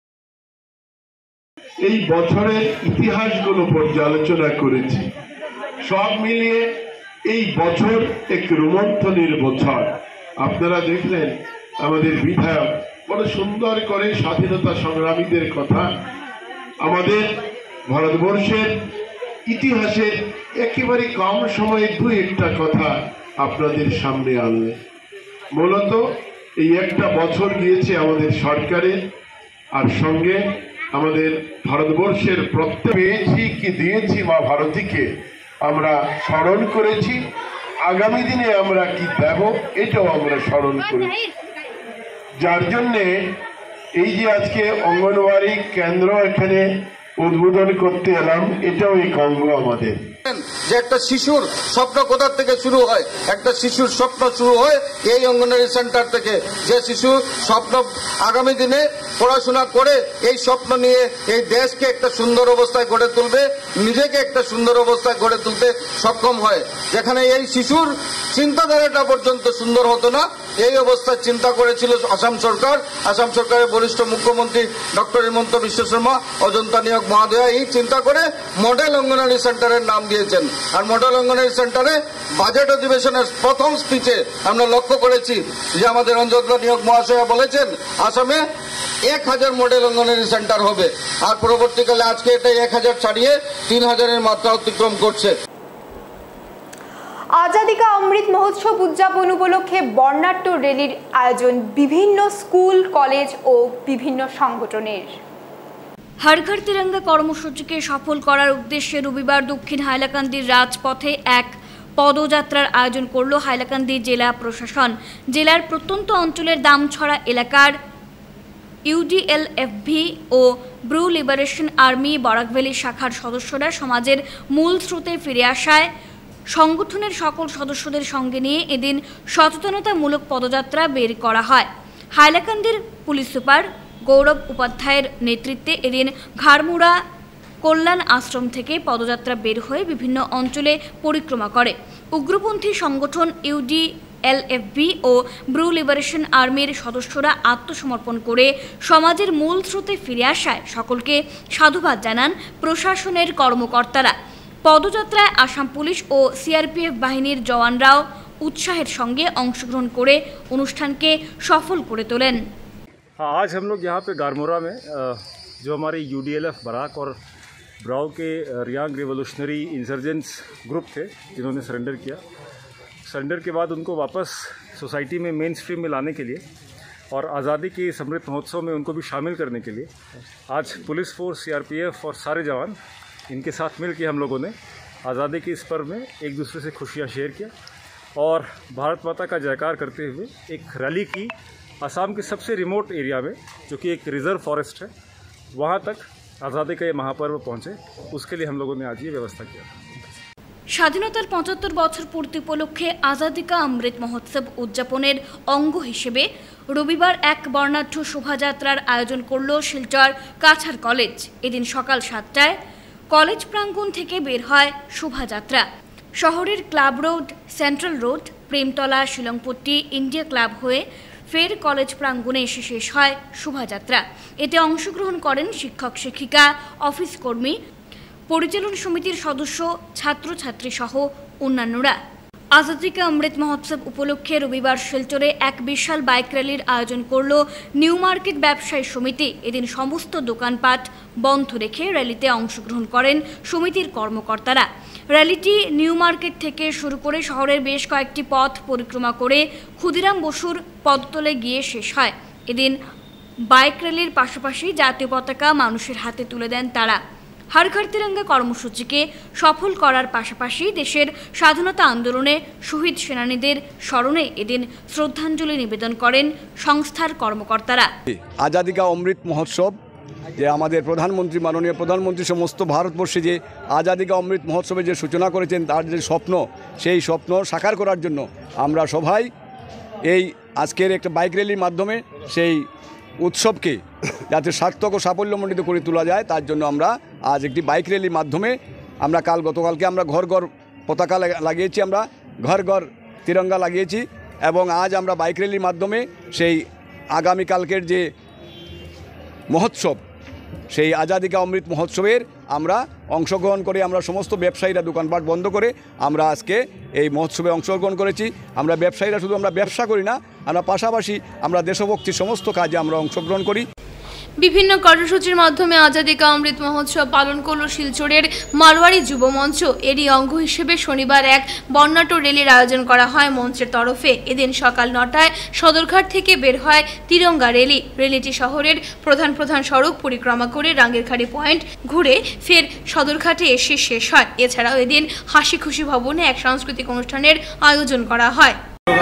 এই বছরের ইতিহাসগুলো পর্যালোচনা করেছি, সব মিলিয়ে এই বছর এক রোমন্থনের বছর। আপনারা দেখলেন আমাদের বিধায়ক বড় সুন্দর করে স্বাধীনতা সংগ্রামীদের কথা, আমাদের ভারতবর্ষের ইতিহাসের একেবারে কম সময়ে 2-1টা কথা আপনাদের সামনে আনলেন। মূলত এই একটা বছর গিয়েছে আমাদের সরকারের, আর সঙ্গে আমাদের ভারতবর্ষের প্রত্যেক পেয়েছি কি দিয়েছি মা ভারতীকে আমরা স্মরণ করেছি, আগামী দিনে আমরা কি দেব এটাও আমরা স্মরণ করেছি। যার জন্যে এই যে আজকে অঙ্গনওয়াড়ি কেন্দ্র এখানে উদ্বোধন করতে এলাম, এটাও এই অঙ্গ আমাদের। যে একটা শিশুর স্বপ্ন কোথা থেকে শুরু হয়, একটা শিশুর স্বপ্ন শুরু হয় এই অঙ্গনওয়াড়ি সেন্টার থেকে। যে শিশু স্বপ্ন আগামী দিনে পড়াশোনা করে এই স্বপ্ন নিয়ে এই দেশকে একটা সুন্দর অবস্থায় গড়ে তুলবে, নিজেকে একটা সুন্দর অবস্থায় গড়ে তুলতে সক্ষম হয়। যেখানে এই শিশুর চিন্তাধারাটা পর্যন্ত সুন্দর হতো না, এই অবস্থায় চিন্তা করেছিল আসাম সরকার। আসাম সরকারের বরিষ্ঠ মুখ্যমন্ত্রী ডক্টর হিমন্ত বিশ্ব শর্মা, অজন্তা নিয়োগ মহোদয়া এই চিন্তা করে মডেল অঙ্গনওয়াড়ি সেন্টারের নাম দিয়েছেন। আর মডেল অঙ্গনওয়াড়ি সেন্টারে বাজেট অধিবেশনের প্রথম স্পিচে আমরা লক্ষ্য করেছি যে আমাদের অজন্তা নিয়োগ মহাশয়া বলেছেন আসামে 1000 মডেল অঙ্গনওয়াড়ি সেন্টার হবে, আর পরবর্তীকালে আজকে এটা 1000 ছাড়িয়ে 3000-এর মাত্রা অতিক্রম করছে। আজাদি কা অমৃত মহোৎসব উদযাপন উপলক্ষে বর্ণাঢ্য র্যালির আয়োজন বিভিন্ন স্কুল, কলেজ ও বিভিন্ন সংগঠনের। হর ঘর তিরঙ্গা কর্মসূচিকে সফল করার উদ্দেশ্যে রবিবার দক্ষিণ হাইলাকান্দির রাজপথে এক পদযাত্রার আয়োজন করল হাইলাকান্দি জেলা প্রশাসন। জেলার প্রত্যন্ত অঞ্চলের দামছড়া এলাকার ইউডিএলএফভি ও ব্রু লিবারেশন আর্মি বরাকভ্যালি শাখার সদস্যরা সমাজের মূল স্রোতে ফিরে আসায় সংগঠনের সকল সদস্যদের সঙ্গে নিয়ে এদিন সচেতনতামূলক পদযাত্রা বের করা হয়। হাইলাকান্দির পুলিশ সুপার গৌরব উপাধ্যায়ের নেতৃত্বে এদিন ঘাড়মুড়া কল্যাণ আশ্রম থেকে পদযাত্রা বের হয়ে বিভিন্ন অঞ্চলে পরিক্রমা করে। উগ্রপন্থী সংগঠন ইউডিএলএফবি ও ব্রু লিবারেশন আর্মির সদস্যরা আত্মসমর্পণ করে সমাজের মূল স্রোতে ফিরে আসায় সকলকে সাধুবাদ জানান প্রশাসনের কর্মকর্তারা। পদযাত্রায় আসাম পুলিশ ও সিআরপিএফ বাহিনীর জওয়ানরাও उत्साहेर संगे अंशग्रहण करे अनुष्ठानके सफल करे तोलें। हाँ, आज हम लोग यहाँ पे गारमोरा में जो हमारे UDLF बराक और ब्राउ के रियांग रिवोल्यूशनरी इंसर्जेंट्स ग्रुप थे जिन्होंने सरेंडर किया, सरेंडर के बाद उनको वापस सोसाइटी में मेन स्ट्रीम में लाने के लिए और आज़ादी के इस अमृत महोत्सव में उनको भी शामिल करने के लिए आज पुलिस फोर्स, CRPF और सारे जवान इनके साथ मिल के हम लोगों ने आज़ादी के इस पर्व में एक दूसरे से खुशियाँ शेयर किया और भारत माता का जयकार करते हुए एक रैली की असम के सबसे रिमोट एरिया में, जो कि एक रिजर्व फॉरेस्ट है, वहाँ तक आज़ादी का ये महापर्व पहुँचे। उसके लिए हम लोगों ने आज ये व्यवस्था किया। স্বাধীনতার ৭৫ বছর পূর্তি উপলক্ষে আজাদি কা অমৃত মহোৎসব উদযাপনের অঙ্গ হিসেবে রবিবার এক বর্ণাঢ্য শোভাযাত্রার আয়োজন করল শিলচর কাছাড় কলেজ। এদিন সকাল ৭টায় কলেজ প্রাঙ্গণ থেকে বের হয় শোভাযাত্রা। শহরের club road, central road, Premtala, Shillongpatti, India club হয়ে ফের কলেজ প্রাঙ্গণে এসে শেষ হয় শোভাযাত্রা। এতে অংশগ্রহণ করেন শিক্ষক শিক্ষিকা, অফিস কর্মী, পরিচালন সমিতির সদস্য, ছাত্রছাত্রী সহ অন্যান্যরা। আজাদি কা অমৃত মহোৎসব উপলক্ষে রবিবার শিলচরে এক বিশাল বাইক র্যালির আয়োজন করল নিউ মার্কেট ব্যবসায়ী সমিতি। এদিন সমস্ত দোকানপাট বন্ধ রেখে র্যালিতে অংশগ্রহণ করেন সমিতির কর্মকর্তারা। র্যালিটি নিউ মার্কেট থেকে শুরু করে শহরের বেশ কয়েকটি পথ পরিক্রমা করে ক্ষুদিরাম বসুর পদতলে গিয়ে শেষ হয়। এদিন বাইক র্যালির পাশাপাশি জাতীয় পতাকা মানুষের হাতে তুলে দেন তারা। हर घर तिरंगा কর্মসূচিকে সফল করার পাশাপাশি দেশের স্বাধীনতা আন্দোলনে শহীদ সেনানীদের স্মরণে এদিন শ্রদ্ধাঞ্জলি নিবেদন করেন সংস্থার কর্মকর্তারা। আজাদি কা অমৃত মহোৎসব যে আমাদের প্রধানমন্ত্রী, মাননীয় প্রধানমন্ত্রী সমস্ত ভারতবর্ষে যে আজাদি কা অমৃত মহোৎসবের যে সূচনা করেছেন, তার যে স্বপ্ন, সেই স্বপ্ন সাকার করার জন্য আমরা সবাই এই আজকের একটা বাইক র্যালির মাধ্যমে সেই উৎসবকে যাতে সার্থক ও সাফল্যমণ্ডিত করে তোলা যায়, তার জন্য আমরা আজ একটি বাইক র্যালির মাধ্যমে আমরা গতকালকে আমরা ঘর ঘর পতাকা লাগিয়েছি, আমরা ঘর ঘর তিরঙ্গা লাগিয়েছি এবং আজ আমরা বাইক র্যালির মাধ্যমে সেই আগামীকালকের যে মহোৎসব, সেই আজাদি কা অমৃত মহোৎসবের আমরা অংশগ্রহণ করে আমরা সমস্ত ব্যবসায়ীরা দোকানপাট বন্ধ করে আমরা আজকে এই মহোৎসবে অংশগ্রহণ করেছি। আমরা ব্যবসায়ীরা শুধু আমরা ব্যবসা করি না, আমরা পাশাপাশি আমরা দেশভক্তির সমস্ত কাজে আমরা অংশগ্রহণ করি। বিভিন্ন কর্মসূচির মাধ্যমে আজাদি কা অমৃত মহোৎসব পালন করল শিলচরের মারোয়ারি যুব মঞ্চ। এরই অঙ্গ হিসেবে শনিবার এক বর্ণাঢ্য র্যালির আয়োজন করা হয় মঞ্চের তরফে। এদিন সকাল ৯টায় সদরঘাট থেকে বের হয় তিরঙ্গা র্যালি। র্যালিটি শহরের প্রধান সড়ক পরিক্রমা করে রাঙ্গেরখাড়ি পয়েন্ট ঘুরে ফের সদরঘাটে এসে শেষ হয়। এছাড়াও এদিন হাসি খুশি ভবনে এক সাংস্কৃতিক অনুষ্ঠানের আয়োজন করা হয়।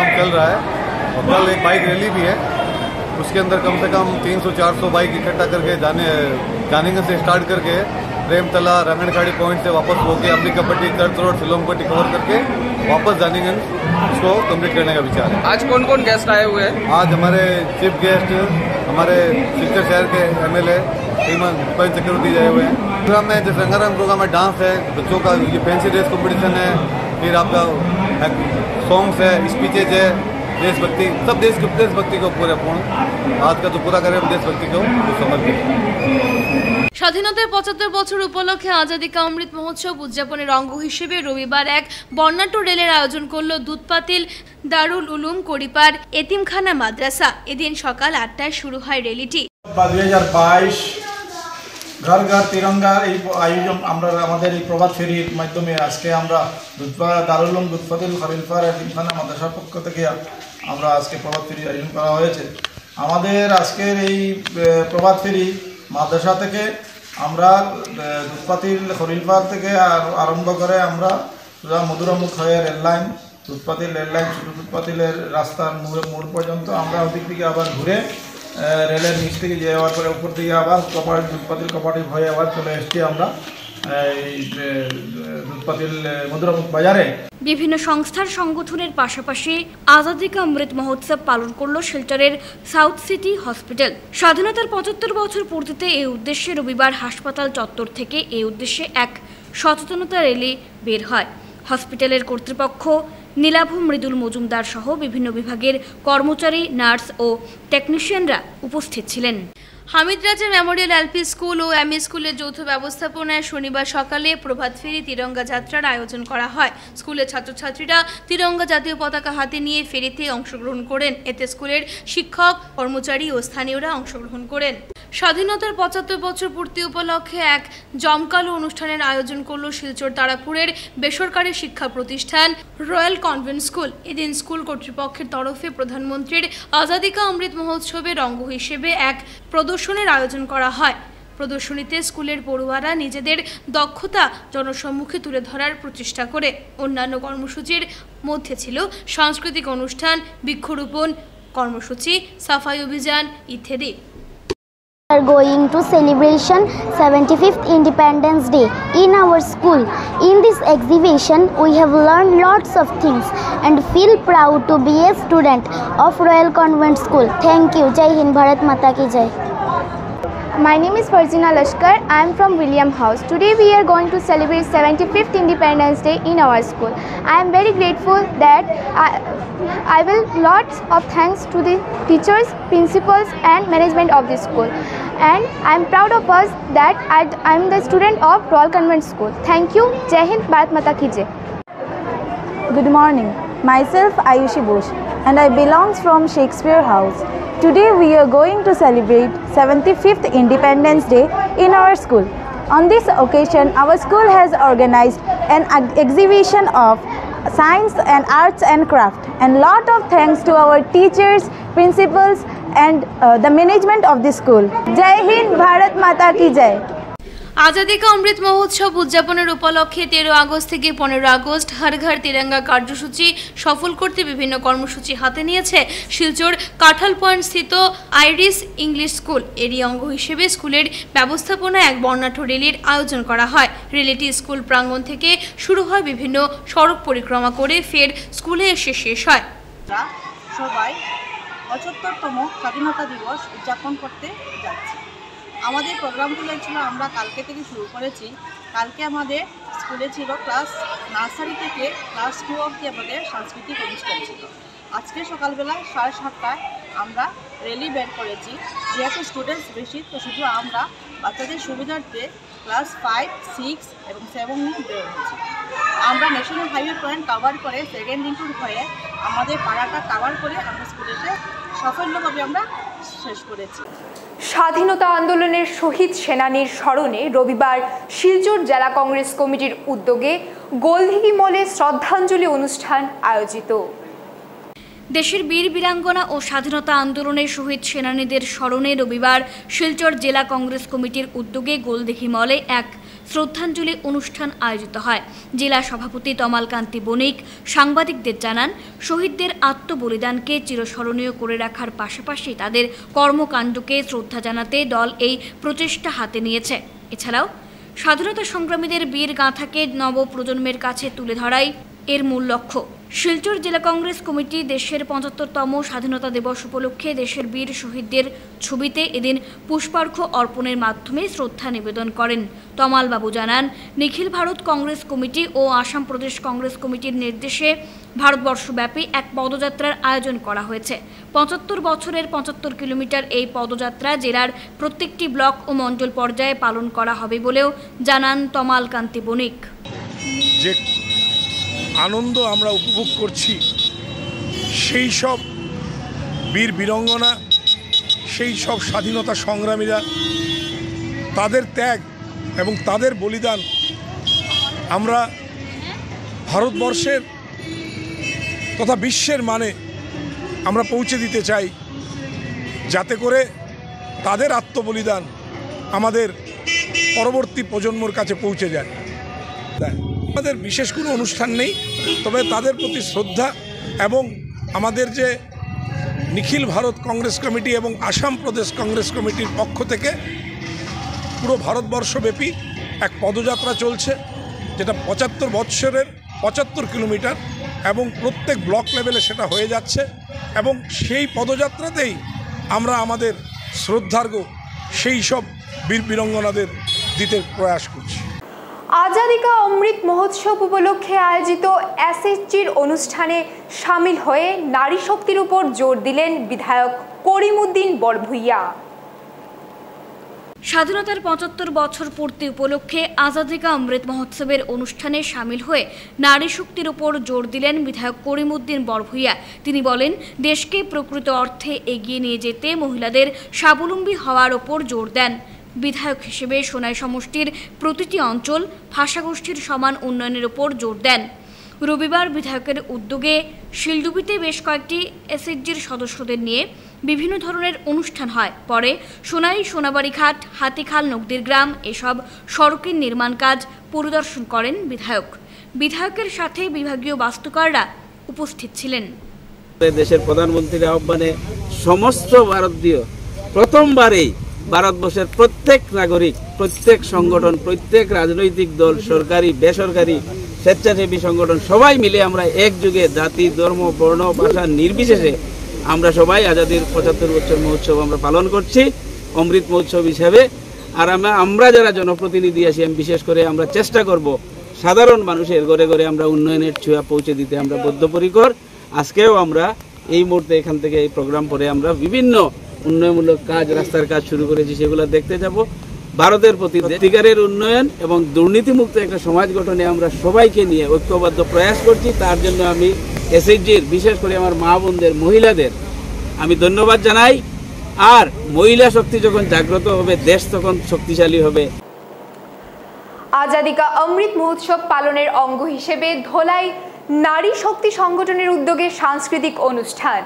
उसके अंदर कम से कम 300-400 बाइक इकट्ठा करके जाने से स्टार्ट करके प्रेमतला, रंगनखाड़ी पॉइंट से वापस होके अम्बिकापट्टी, कर्ज रोड, शिलोंगपट्टी कवर करके वापस जानीगंज इसको कंप्लीट करने का विचार है। आज कौन कौन गेस्ट आए हुए हैं? आज हमारे चीफ गेस्ट हमारे शिलचर शहर के MLA श्रीमान पंच चक्रवर्ती आए हुए हैं। प्रोग्राम में जैसे रंगारंग प्रोग्राम में डांस है, बच्चों का ये फैंसी ड्रेस कॉम्पिटिशन है, फिर आपका सॉन्ग्स है, स्पीचेज है, देशभक्ति, सब देशभक्ति को पूरे पूर्ण आज का जो पूरा करें देशभक्ति को समर्पित। স্বাধীনতার ৭৫ বছর উপলক্ষে আজাদি কা অমৃত মহোৎসব উদযাপনের অঙ্গ হিসেবে রবিবার এক বর্ণাঢ্য র্যালির আয়োজন করল দুধপাতিল দারুল উলুম করিপার এতিমখানা মাদ্রাসা। এদিন সকাল ৮টায় শুরু হয় র্যালিটি। ২০২২ ঘর ঘর তিরঙ্গা এই আয়োজন আমরা আমাদের এই প্রভাত ফেরির মাধ্যমে আজকে আমরা দারুল উলুম দুধপাতিল খলিলপাড় এতিমখানা মাদ্রাসার পক্ষ থেকে আমরা আজকে প্রভাত ফেরি আয়োজন করা হয়েছে। আমাদের আজকের এই প্রভাত ফেরি মাদ্রাসা থেকে আমরা দুধপাতিল খলিলপাড় থেকে আরম্ভ করে আমরা মধুরামুখ হয়ে রেললাইন, দুধপাতিল রেললাইন, ছোটো দুধপাতিলের রাস্তার মোড় পর্যন্ত আমরা ওদিক থেকে আবার ঘুরে রেলের নিচ থেকে যাওয়ার পরে উপর দিকে আবার কপাট দুধপাতিল কপাটি হয়ে আবার চলে এসছি আমরা এই দুধপাতিল মধুরামুখ বাজারে। বিভিন্ন সংস্থার সংগঠনের পাশাপাশি আজাদি কা অমৃত মহোৎসব পালন করল শিলচরের সাউথ সিটি হসপিটাল। স্বাধীনতার ৭৫ বছর পূর্তিতে এই উদ্দেশ্যে রবিবার হাসপাতাল চত্বর থেকে এই উদ্দেশ্যে এক সচেতনতা র্যালি বের হয়। হসপিটালের কর্তৃপক্ষ নীলাভ মৃদুল মজুমদার সহ বিভিন্ন বিভাগের কর্মচারী, নার্স ও টেকনিশিয়ানরা উপস্থিত ছিলেন। Hamid Raja memorial LP school ও এমই স্কুলের যৌথ ব্যবস্থাপনায় শনিবার সকালে প্রভাত ফেরি তিরঙ্গা যাত্রার আয়োজন করা হয়। স্কুলের ছাত্রছাত্রীরা তিরঙ্গা জাতীয় পতাকা হাতে নিয়ে ফেরিতে অংশগ্রহণ করেন। এতে স্কুলের শিক্ষক, কর্মচারী ও স্থানীয়রা অংশগ্রহণ করেন। স্বাধীনতার ৭৫ বছর পূর্তি উপলক্ষে এক জমকালো অনুষ্ঠানের আয়োজন করল শিলচর তারাপুরের বেসরকারি শিক্ষা প্রতিষ্ঠান রয়্যাল কনভেন্ট স্কুল। এদিন স্কুল কর্তৃপক্ষের তরফে প্রধানমন্ত্রীর আজাদী কা অমৃত মহোৎসবের অঙ্গ হিসেবে এক প্রদর্শনীর আয়োজন করা হয়। প্রদর্শনীতে স্কুলের পড়ুয়ারা নিজেদের দক্ষতা জনসম্মুখে তুলে ধরার প্রচেষ্টা করে। অন্যান্য কর্মসূচির মধ্যে ছিল সাংস্কৃতিক অনুষ্ঠান, বৃক্ষরোপণ কর্মসূচি, সাফাই অভিযান ইত্যাদি। We are going to celebration 75th Independence Day in our school. In this exhibition, we have learned lots of things and feel proud to be a student of Royal Convent School. Thank you. Jai Hind, Bharat Mata ki Jai. My name is Farzina Lashkar. I am from William House. Today we are going to celebrate 75th Independence Day in our school. I am very grateful that I will lots of thanks to the teachers, principals and management of the school. And I am proud of us that I am the student of Royal Convent School. Thank you. Jai Hind, Bharat Mata ki Jai. Good morning. Myself Ayushi Bosch and I belongs from Shakespeare House. Today we are going to celebrate 75th Independence Day in our school. On this occasion, our school has organized an exhibition of science and arts and craft, and lot of thanks to our teachers, principals and the management of the school. Jai Hind, Bharat Mata ki Jai. আজাদী কা অমৃত মহোৎসব উদযাপনের উপলক্ষে 13 আগস্ট থেকে 15 আগস্ট হর ঘর তিরঙ্গা কার্যসূচি সফল করতে বিভিন্ন কর্মসূচি হাতে নিয়েছে শিলচর কাঁঠাল পয়েন্ট স্থিত আইরিস ইংলিশ স্কুল। এরই অঙ্গ হিসেবে স্কুলের ব্যবস্থাপনায় এক বর্ণাঢ্য র্যালির আয়োজন করা হয়। র্যালিটি স্কুল প্রাঙ্গণ থেকে শুরু হয়, বিভিন্ন সড়ক পরিক্রমা করে ফের স্কুলে এসে শেষ হয়। সবাই ৭৫তম স্বাধীনতা দিবস উদযাপন করতে যাচ্ছি। আমাদের প্রোগ্রামগুলো ছিল আমরা কালকে থেকে শুরু করেছি। কালকে আমাদের স্কুলে ছিল ক্লাস নার্সারি থেকে ক্লাস 2 অবধি আমাদের সাংস্কৃতিক অনুষ্ঠান ছিল। আজকে সকালবেলা 7:30টায় আমরা র্যালি বের করেছি। যেহেতু স্টুডেন্টস বেশি, তো শুধু আমরা বাচ্চাদের সুবিধার্থে ক্লাস 5, 6 এবং 7 নিয়ে বের হয়েছি। আমরা ন্যাশনাল হাইওয়ে পয়েন্ট কাভার করে সেকেন্ড ইনটুর হয়ে আমাদের পাড়াটা কাভার করে আমরা স্কুলেতে সাফল্যভাবে আমরা শেষ করেছি। স্বাধীনতা আন্দোলনের শহীদ সেনানীর স্মরণে রবিবার শিলচর জেলা কংগ্রেস কমিটির উদ্যোগে গোলদিঘি মলে শ্রদ্ধাঞ্জলি অনুষ্ঠান আয়োজিত। দেশের বীর বীরাঙ্গনা ও স্বাধীনতা আন্দোলনের শহীদ সেনানীদের স্মরণে রবিবার শিলচর জেলা কংগ্রেস কমিটির উদ্যোগে গোলদিঘি মলে এক শ্রদ্ধাঞ্জলি অনুষ্ঠান আয়োজিত হয়। জেলা সভাপতি তমাল কান্তি বণিক সাংবাদিকদের জানান, শহীদদের আত্মবলিদানকে চিরস্মরণীয় করে রাখার পাশাপাশি তাদের কর্মকাণ্ডকে শ্রদ্ধা জানাতে দল এই প্রচেষ্টা হাতে নিয়েছে। এছাড়াও স্বাধীনতা সংগ্রামীদের বীর গাঁথাকে নবপ্রজন্মের কাছে তুলে ধরাই এর মূল লক্ষ্য। শিলচর জেলা কংগ্রেস কমিটি দেশের ৭৫তম স্বাধীনতা দিবস উপলক্ষে দেশের বীর শহীদদের ছবিতে এদিন পুষ্পার্ঘ্য অর্পণের মাধ্যমে শ্রদ্ধা নিবেদন করেন। তমালবাবু জানান, নিখিল ভারত কংগ্রেস কমিটি ও আসাম প্রদেশ কংগ্রেস কমিটির নির্দেশে ভারতবর্ষব্যাপী এক পদযাত্রার আয়োজন করা হয়েছে। ৭৫ বছরের ৭৫ কিলোমিটার এই পদযাত্রা জেলার প্রত্যেকটি ব্লক ও মণ্ডল পর্যায়ে পালন করা হবে বলেও জানান তমাল কান্তি বণিক। যে আনন্দ আমরা উপভোগ করছি, সেই সব বীর বীরাঙ্গনা, সেই সব স্বাধীনতা সংগ্রামীরা, তাদের ত্যাগ এবং তাদের বলিদান আমরা ভারতবর্ষের তথা বিশ্বের মানে আমরা পৌঁছে দিতে চাই, যাতে করে তাদের আত্মবলিদান আমাদের পরবর্তী প্রজন্মর কাছে পৌঁছে যায়। আমাদের বিশেষ কোনো অনুষ্ঠান নেই, তবে তাদের প্রতি শ্রদ্ধা এবং আমাদের যে নিখিল ভারত কংগ্রেস কমিটি এবং আসাম প্রদেশ কংগ্রেস কমিটির পক্ষ থেকে পুরো ভারতবর্ষব্যাপী এক পদযাত্রা চলছে, যেটা ৭৫ বৎসরের ৭৫ কিলোমিটার এবং প্রত্যেক ব্লক লেভেলে সেটা হয়ে যাচ্ছে। এবং সেই পদযাত্রাতেই আমরা আমাদের শ্রদ্ধার্ঘ সেই সব বীর বীরাঙ্গনাদের দিতে প্রয়াস করছি। আজাদী কা অমৃত মহোৎসব উপলক্ষে আয়োজিত এসএসজির অনুষ্ঠানে সামিল হয়ে নারী শক্তির উপর জোর দিলেন বিধায়ক করিমউদ্দিন বড়ভূঁইয়া। স্বাধীনতার ৭৫ বছর পূর্তি উপলক্ষে আজাদি কা অমৃত মহোৎসবের অনুষ্ঠানে সামিল হয়ে নারী শক্তির উপর জোর দিলেন বিধায়ক করিমউদ্দিন বরভূইয়া। তিনি বলেন, দেশকে প্রকৃত অর্থে এগিয়ে নিয়ে যেতে মহিলাদের স্বাবলম্বী হওয়ার ওপর জোর দেন। বিধায়ক হিসেবে সোনাই সমষ্টির প্রতিটি অঞ্চল ভাষাগোষ্ঠীর সমান উন্নয়নের উপর জোর দেন। রবিবার বিধায়কের উদ্যোগে শিলডুবিতে বেশ কয়েকটি এসএইচজির সদস্যদের নিয়ে বিভিন্ন ধরনের অনুষ্ঠান হয়। পরে সোনাই, সোনাবাড়িঘাট, হাতিখাল, নগদীর গ্রাম এসব সড়কের নির্মাণ কাজ পরিদর্শন করেন বিধায়ক। বিধায়কের সাথে বিভাগীয় বাস্তুকাররা উপস্থিত ছিলেন। দেশের প্রধানমন্ত্রীর আহ্বানে সমস্ত ভারতীয় প্রথমবারেই ভারতবর্ষের প্রত্যেক নাগরিক, প্রত্যেক সংগঠন, প্রত্যেক রাজনৈতিক দল, সরকারি বেসরকারি স্বেচ্ছাসেবী সংগঠন সবাই মিলে আমরা একযোগে জাতি, ধর্ম, বর্ণ, ভাষা নির্বিশেষে আমরা সবাই আজাদির ৭৫ বছর মহোৎসব আমরা পালন করছি অমৃত মহোৎসব হিসাবে। আর আমরা যারা জনপ্রতিনিধি আছি, বিশেষ করে আমরা চেষ্টা করব সাধারণ মানুষের ঘরে ঘরে আমরা উন্নয়নের ছোঁয়া পৌঁছে দিতে আমরা বদ্ধপরিকর। আজকেও আমরা এই মুহূর্তে এখান থেকে এই প্রোগ্রাম পরে আমরা বিভিন্ন উন্নয়নমূলক কাজ, রাস্তার কাজ শুরু করেছি, সেগুলো দেখতে যাব। ভারতের প্রতি সত্যিকারের উন্নয়ন এবং দুর্নীতিমুক্ত একটা সমাজ গঠনে আমরা সবাইকে নিয়ে ঐক্যবদ্ধ প্রয়াস করছি। তার জন্য আমি এসএইচজির বিশেষ করে আমার মা বোনদের, মহিলাদের আমি ধন্যবাদ জানাই। আর মহিলা শক্তি যখন জাগ্রত হবে, দেশ তখন শক্তিশালী হবে। আজাদি কা অমৃত মহোৎসব পালনের অঙ্গ হিসেবে ধলাই নারী শক্তি সংগঠনের উদ্যোগে সাংস্কৃতিক অনুষ্ঠান।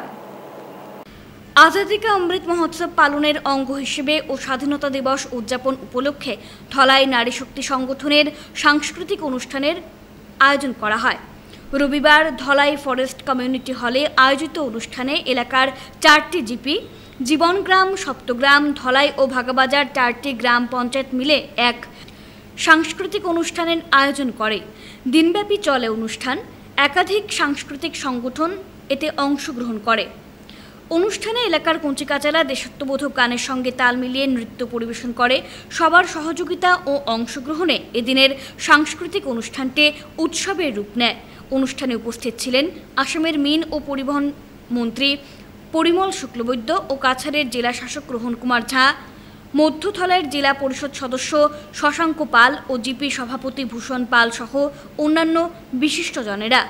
আজাদি কা অমৃত মহোৎসব পালনের অঙ্গ হিসেবে ও স্বাধীনতা দিবস উদযাপন উপলক্ষে ধলাই নারী শক্তি সংগঠনের সাংস্কৃতিক অনুষ্ঠানের আয়োজন করা হয়। রবিবার ধলাই ফরেস্ট কমিউনিটি হলে আয়োজিত অনুষ্ঠানে এলাকার 4টি জিপি, জীবনগ্রাম, সপ্তগ্রাম, ধলাই ও ভাগাবাজার 4টি গ্রাম পঞ্চায়েত মিলে এক সাংস্কৃতিক অনুষ্ঠানের আয়োজন করে। দিনব্যাপী চলে অনুষ্ঠান। একাধিক সাংস্কৃতিক সংগঠন এতে অংশগ্রহণ করে। অনুষ্ঠানে এলাকার কঞ্চিকাচালা দেশাত্মবোধক গানের সঙ্গে তাল মিলিয়ে নৃত্য পরিবেশন করে। সবার সহযোগিতা ও অংশগ্রহণে এদিনের সাংস্কৃতিক অনুষ্ঠানটি উৎসবের রূপ নেয়। অনুষ্ঠানে উপস্থিত ছিলেন আসামের মিন ও পরিবহন মন্ত্রী পরিমল শুক্লবৈদ্য ও কাছাড়ের জেলা শাসক রোহন কুমার ঝা, মধ্যধলাইয়ের জেলা পরিষদ সদস্য শশাঙ্ক পাল ও জিপি সভাপতি ভূষণ পাল সহ অন্যান্য বিশিষ্টজনেরা।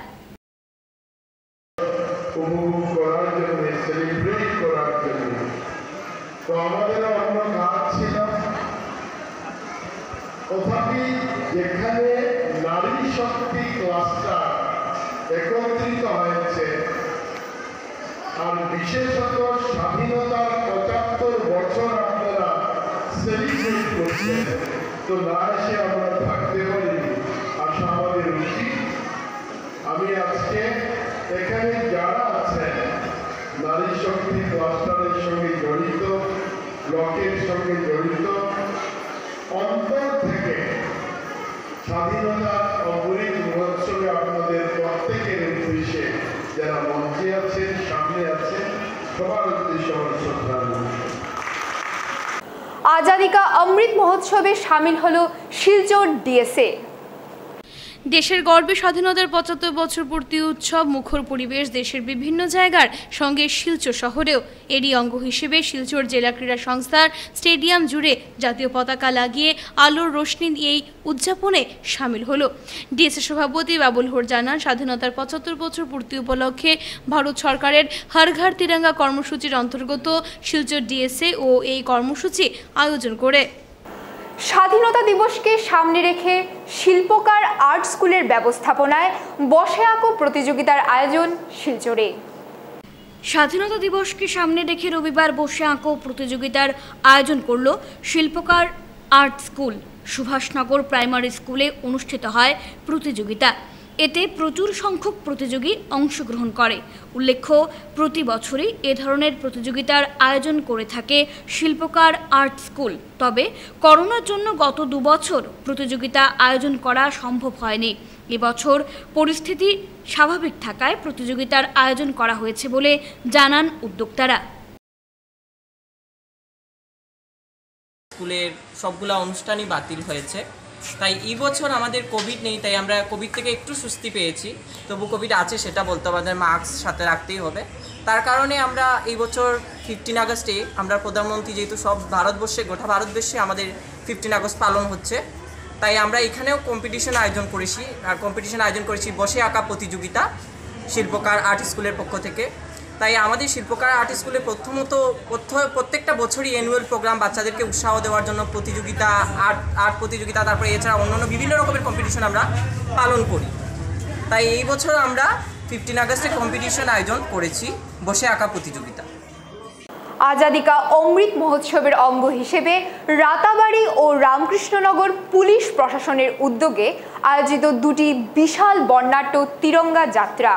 যেখানে নারী শক্তি ক্লাস্টার একত্রিত হয়েছে আর বিশেষত স্বাধীনতার ৭৫ বছর আপনারা সেলিব্রেট করছেন, তো না এসে আমরা থাকতে পারি, আশা আমাদের উচিত। আমি আজকে এখানে যারা আছেন নারী শক্তি ক্লাস্টারের সঙ্গে জড়িত, ব্লকের সঙ্গে জড়িত, অন্তর থেকে স্বাধীনতা অমৃত মহোৎসবে আপনাদের প্রত্যেকের উদ্দেশ্যে যারা মঞ্চে আছেন, সামনে আছেন, সবার উদ্দেশ্যে আমার শ্রদ্ধা। আজাদি কা অমৃত মহোৎসবে সামিল হলো শিলচর ডিএসএ। দেশের গর্বে স্বাধীনতার ৭৫ বছর পূর্তি উৎসব মুখর পরিবেশ দেশের বিভিন্ন জায়গার সঙ্গে শিলচর শহরেও। এরই অঙ্গ হিসেবে শিলচর জেলা ক্রীড়া সংস্থার স্টেডিয়াম জুড়ে জাতীয় পতাকা লাগিয়ে আলোর রোশনি এই উদযাপনে সামিল হলো। ডিএসএ সভাপতি বাবুল হোর জানান, স্বাধীনতার ৭৫ বছর পূর্তি উপলক্ষে ভারত সরকারের হর ঘর তিরঙ্গা কর্মসূচির অন্তর্গত শিলচর ডিএসএ ও এই কর্মসূচি আয়োজন করে। স্বাধীনতা দিবসকে সামনে রেখে শিল্পকার আর্ট স্কুলের ব্যবস্থাপনায় বসে আঁকো প্রতিযোগিতার আয়োজন শিলচরে। স্বাধীনতা দিবসকে সামনে রেখে রবিবার বসে আঁকো প্রতিযোগিতার আয়োজন করল Shilpakar art school. Subhashnagar primary স্কুলে অনুষ্ঠিত হয় প্রতিযোগিতা। এতে প্রচুর সংখ্যক প্রতিযোগী অংশগ্রহণ করে। উল্লেখ্য, প্রতি বছরই এ ধরনের প্রতিযোগিতার আয়োজন করে থাকে শিল্পকার আর্ট স্কুল। তবে করোনার জন্য গত 2 বছর প্রতিযোগিতা আয়োজন করা সম্ভব হয়নি। এবছর পরিস্থিতি স্বাভাবিক থাকায় প্রতিযোগিতার আয়োজন করা হয়েছে বলে জানান উদ্যোক্তারা। স্কুলের সবগুলা অনুষ্ঠানই বাতিল হয়েছে, তাই এই বছর আমাদের কোভিড নেই, তাই আমরা কোভিড থেকে একটু স্বস্তি পেয়েছি। তবু কোভিড আছে সেটা বলতে হবে, মাস্ক সাথে রাখতেই হবে। তার কারণে আমরা এই বছর 15 আগস্টে আমরা প্রধানমন্ত্রী যেহেতু সব ভারতবর্ষে গোটা ভারতবর্ষে আমাদের 15 আগস্ট পালন হচ্ছে, তাই আমরা এখানেও কম্পিটিশন আয়োজন করেছি বসে আঁকা প্রতিযোগিতা শিল্পকার আর্ট স্কুলের পক্ষ থেকে। তাই আমাদের শিল্পকার আর্ট স্কুলে প্রত্যেকটা বছরই অ্যানুয়াল প্রোগ্রাম বাচ্চাদেরকে উৎসাহ দেওয়ার জন্য প্রতিযোগিতা, আর্ট প্রতিযোগিতা, তারপরে এছাড়া অন্যান্য বিভিন্ন রকমের কম্পিটিশন আমরা পালন করি। তাই এই বছর আমরা 15 আগস্টে কম্পিটিশন আয়োজন করেছি বসে আঁকা প্রতিযোগিতা। আজাদি কা অমৃত মহোৎসবের অঙ্গ হিসেবে রাতাবাড়ি ও রামকৃষ্ণনগর পুলিশ প্রশাসনের উদ্যোগে আয়োজিত দুটি বিশাল বর্ণাঢ্য তিরঙ্গা যাত্রা।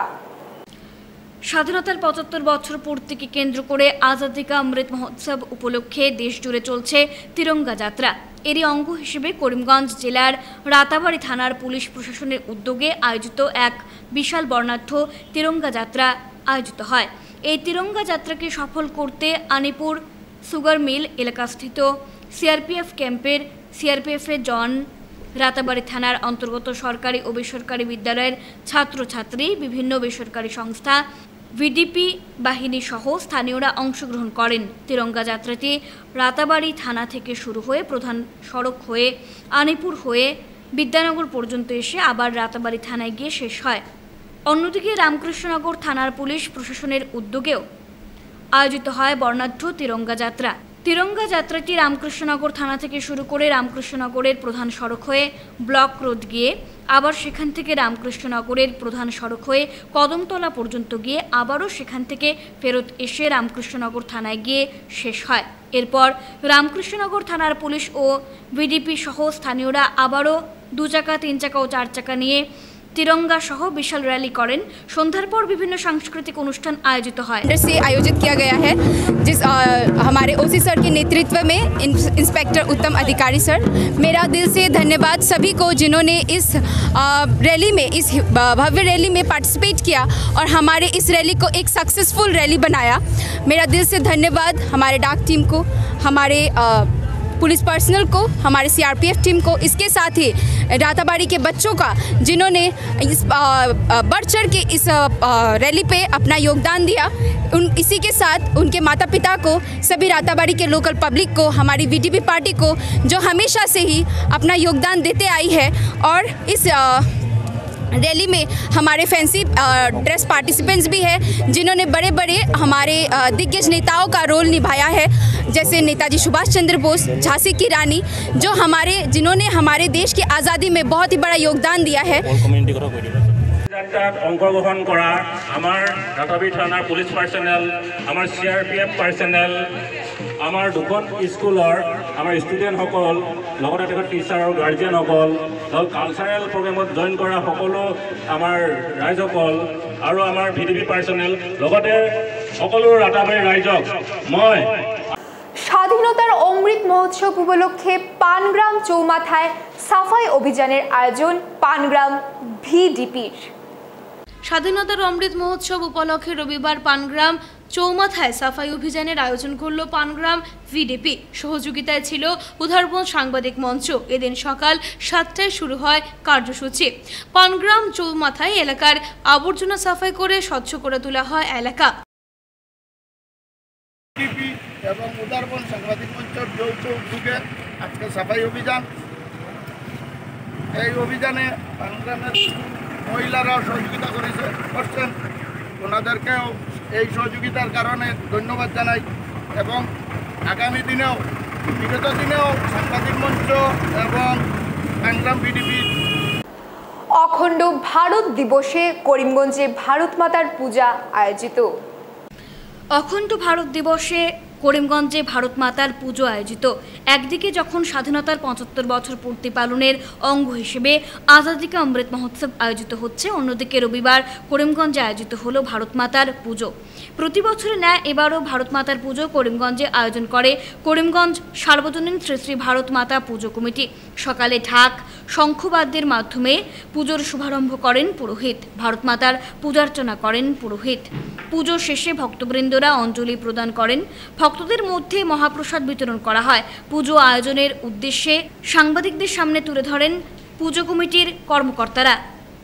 স্বাধীনতার ৭৫ বছর পূর্তিকে কেন্দ্র করে আজাদি কা অমৃত মহোৎসব উপলক্ষে দেশ জুড়ে চলছে তিরঙ্গা যাত্রা। এরই অঙ্গ হিসেবে করিমগঞ্জ জেলার রাতাবাড়ি থানার পুলিশ প্রশাসনের উদ্যোগে আয়োজিত এক বিশাল বর্ণাঢ্য তিরঙ্গা যাত্রা আয়োজিত হয়। এই তিরঙ্গা যাত্রাকে সফল করতে আনিপুর সুগার মিল এলাকাস্থিত সিআরপিএফ ক্যাম্পের সিআরপিএফের জওয়ান, রাতাবাড়ি থানার অন্তর্গত সরকারি ও বেসরকারি বিদ্যালয়ের ছাত্রছাত্রী, বিভিন্ন বেসরকারি সংস্থা, ভিডিপি বাহিনী সহ স্থানীয়রা অংশগ্রহণ করেন। তিরঙ্গা যাত্রাটি রাতাবাড়ি থানা থেকে শুরু হয়ে প্রধান সড়ক হয়ে আনিপুর হয়ে বিদ্যানগর পর্যন্ত এসে আবার রাতাবাড়ি থানায় গিয়ে শেষ হয়। অন্যদিকে রামকৃষ্ণনগর থানার পুলিশ প্রশাসনের উদ্যোগেও আয়োজিত হয় বর্ণাঢ্য তিরঙ্গা যাত্রা। তিরঙ্গা যাত্রাটি রামকৃষ্ণনগর থানা থেকে শুরু করে রামকৃষ্ণনগরের প্রধান সড়ক হয়ে ব্লক রোড গিয়ে আবার সেখান থেকে রামকৃষ্ণনগরের প্রধান সড়ক হয়ে কদমতলা পর্যন্ত গিয়ে আবারও সেখান থেকে ফেরত এসে রামকৃষ্ণনগর থানায় গিয়ে শেষ হয়। এরপর রামকৃষ্ণনগর থানার পুলিশ ও ভিডিপি সহ স্থানীয়রা আবারও 2 চাকা, 3 চাকা ও 4 চাকা নিয়ে तिरंगा सह विशाल रैली करें। सन्ध्यार पर विभिन्न सांस्कृतिक अनुष्ठान आयोजित से आयोजित किया गया है, जिस हमारे ओसी सर के नेतृत्व में इंस्पेक्टर उत्तम अधिकारी सर, मेरा दिल से धन्यवाद सभी को जिन्होंने इस रैली में, इस भव्य रैली में पार्टिसिपेट किया और हमारे इस रैली को एक सक्सेसफुल रैली बनाया। मेरा दिल से धन्यवाद हमारे डाक टीम को, हमारे पुलिस पर्सनल को, हमारे सीआरपीएफ टीम को, इसके साथ ही राताबाड़ी के बच्चों का जिन्होंने इस बढ़ चढ़ के इस रैली पे अपना योगदान दिया। इसी के साथ उनके माता पिता को, सभी राताबाड़ी के लोकल पब्लिक को, हमारी वीडीपी पार्टी को जो हमेशा से ही अपना योगदान देते आई है। और इस रैली में हमारे फैंसी ड्रेस पार्टिसिपेंट्स भी हैं जिन्होंने बड़े बड़े हमारे दिग्गज नेताओं का रोल निभाया है, जैसे नेताजी सुभाष चंद्र बोस, झांसी की रानी, जो जिन्होंने हमारे देश की आज़ादी में बहुत ही बड़ा योगदान दिया है। অংশগ্রহণ করা আমার রাতাবাড়ি থানার পুলিশ পার্সনেল, আমার সিআরপিএফ পার্সনেল, আমার দুখন স্কুলৰ আমাৰ ষ্টুডেণ্টসকল, লগতে টিচাৰ আৰু গাৰ্জিয়ানসকল, কালচাৰেল প্ৰগ্ৰেমত জইন কৰা সকলো আমাৰ ৰাইজসকল আৰু আমাৰ ভিডিপি পাৰ্চনেল, লগতে সকলো ৰাতাবাড়ি ৰাইজক মই স্বাধীনতার অমৃত মহোৎসব উপলক্ষে পানগ্রাম চৌমাথায় সাফাই অভিযানের আয়োজন পানগ্রাম ভিডিপির। স্বাধীনতার অমৃত মহোৎসব উপলক্ষে রবিবার পানগ্রাম চৌমাথায় সাফাই অভিযানের আয়োজন করল পানগ্রাম ভিডিপি। সহযোগিতায় ছিল উধারবন্দ সাংবাদিক মঞ্চ। এদিন সকাল 7টায় শুরু হয় কার্যসূচি। পানগ্রাম চৌমাথায় এলাকার আবর্জনা সাফাই করে স্বচ্ছ করে তোলা হয় এলাকা। এবং উদারবন্দ সাংবাদিক মঞ্চের যৌথ উদ্যোগে আজকে সাফাই অভিযান। এই অভিযানে পানগ্রামের মহিলারাও সহযোগিতা করছেন, ওনাদেরকেও এই সহযোগিতার কারণে ধন্যবাদ জানাই। এবং আগামী দিনেও, বিগত দিনেও সাংবাদিক মঞ্চ এবং পানগ্রাম ভিডিপি। অখণ্ড ভারত দিবসে করিমগঞ্জে ভারত মাতার পূজা আয়োজিত। অখণ্ড ভারত দিবসে করিমগঞ্জে ভারত মাতার পুজো আয়োজিত। একদিকে যখন স্বাধীনতার ৭৫ বছর পূর্তি পালনের অঙ্গ হিসেবে আজাদি কা অমৃত মহোৎসব আয়োজিত হচ্ছে, অন্যদিকে রবিবার করিমগঞ্জে আয়োজিত হলো ভারত মাতার পুজো। প্রতি বছরের ন্যায় এবারও ভারত মাতার পুজো করিমগঞ্জে আয়োজন করে করিমগঞ্জ সার্বজনীন শ্রী শ্রী ভারত মাতা পুজো কমিটি। সকালে ঢাক শঙ্খবাদ্যের মাধ্যমে পুজোর শুভারম্ভ করেন পুরোহিত। ভারত মাতার পূজার্চনা করেন পুরোহিত। পুজো শেষে ভক্তবৃন্দরা অঞ্জলি প্রদান করেন। ভক্তদের মধ্যে মহাপ্রসাদ বিতরণ করা হয়। পুজো আয়োজনের উদ্দেশ্যে সাংবাদিকদের সামনে তুলে ধরেন পুজো কমিটির কর্মকর্তারা।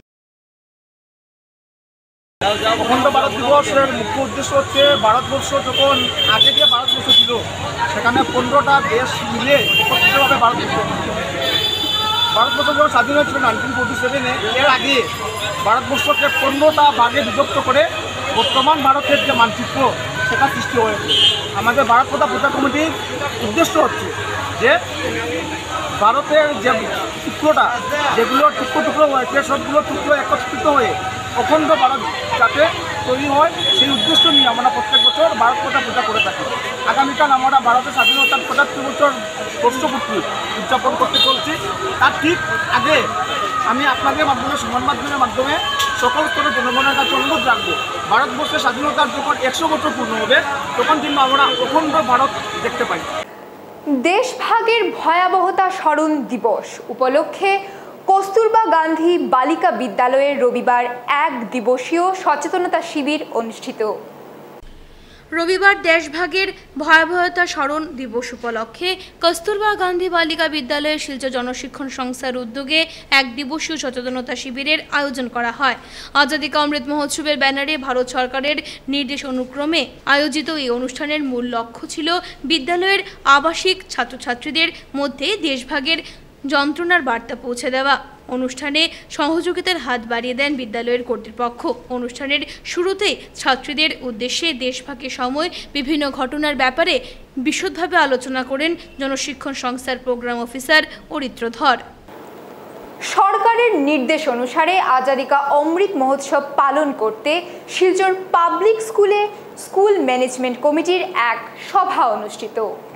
অখণ্ড ভারত দিবসের মুখ্য উদ্দেশ্য হচ্ছে ভারতবর্ষ যখন আগে যে ভারতবর্ষ ছিল সেখানে 15টা দেশ মিলে একত্রিতভাবে ভারতবর্ষ যখন স্বাধীন হয়েছিল 1947-এ, এর আগে ভারতবর্ষকে 15টা ভাগে বিভক্ত করে বর্তমান ভারতের যে মানচিত্র সেটা সৃষ্টি হয়েছে। আমাদের ভারত প্রথা পূজা কমিটির উদ্দেশ্য হচ্ছে যে ভারতের যে টুকরোটা যেগুলো টুকরো হয়েছে সবগুলো টুকরো একত্রিত হয়ে অখণ্ড ভারত যাতে তৈরি হয় সেই উদ্দেশ্য নিয়ে আমরা প্রত্যেক বছর ভারত প্রথা পূজা করে থাকি। আগামীকাল আমরা ভারতের স্বাধীনতার 75 বছর বর্ষপূর্তি উদযাপন করতে চলছি। তার ঠিক আগে আমি আপনাদের মাধ্যমে সংবাদ মাধ্যমের মাধ্যমে সকল স্তরের জনগণের কাছে অনুরোধ রাখবো, ভারতবর্ষের স্বাধীনতার যখন 100 বছর পূর্ণ হবে তখন কিন্তু আমরা অখণ্ড ভারত দেখতে পাই। দেশভাগের ভয়াবহতা স্মরণ দিবস উপলক্ষে কস্তুরবা গান্ধী বালিকা বিদ্যালয়ে রবিবার এক দিবসীয় সচেতনতা শিবির অনুষ্ঠিত। রবিবার দেশভাগের ভয়াবহতা স্মরণ দিবস উপলক্ষে কস্তুরবা গান্ধী বালিকা বিদ্যালয়ের শিলচর জনশিক্ষণ সংস্থার উদ্যোগে এক দিবসীয় সচেতনতা শিবিরের আয়োজন করা হয়। আজাদী কা অমৃত মহোৎসবের ব্যানারে ভারত সরকারের নির্দেশ অনুক্রমে আয়োজিত এই অনুষ্ঠানের মূল লক্ষ্য ছিল বিদ্যালয়ের আবাসিক ছাত্রছাত্রীদের মধ্যে দেশভাগের যন্ত্রণার বার্তা পৌঁছে দেওয়া। অনুষ্ঠানে সহযোগিতার হাত বাড়িয়ে দেন বিদ্যালয়ের কর্তৃপক্ষ। অনুষ্ঠানের শুরুতেই ছাত্রীদের উদ্দেশ্যে দেশভাগের সময় বিভিন্ন ঘটনার ব্যাপারে বিশদভাবে আলোচনা করেন জনশিক্ষণ সংস্থার প্রোগ্রাম অফিসার অরিত্র ধর। সরকারের নির্দেশ অনুসারে আজাদী কা অমৃত মহোৎসব পালন করতে শিলচর পাবলিক স্কুলে স্কুল ম্যানেজমেন্ট কমিটির এক সভা অনুষ্ঠিত।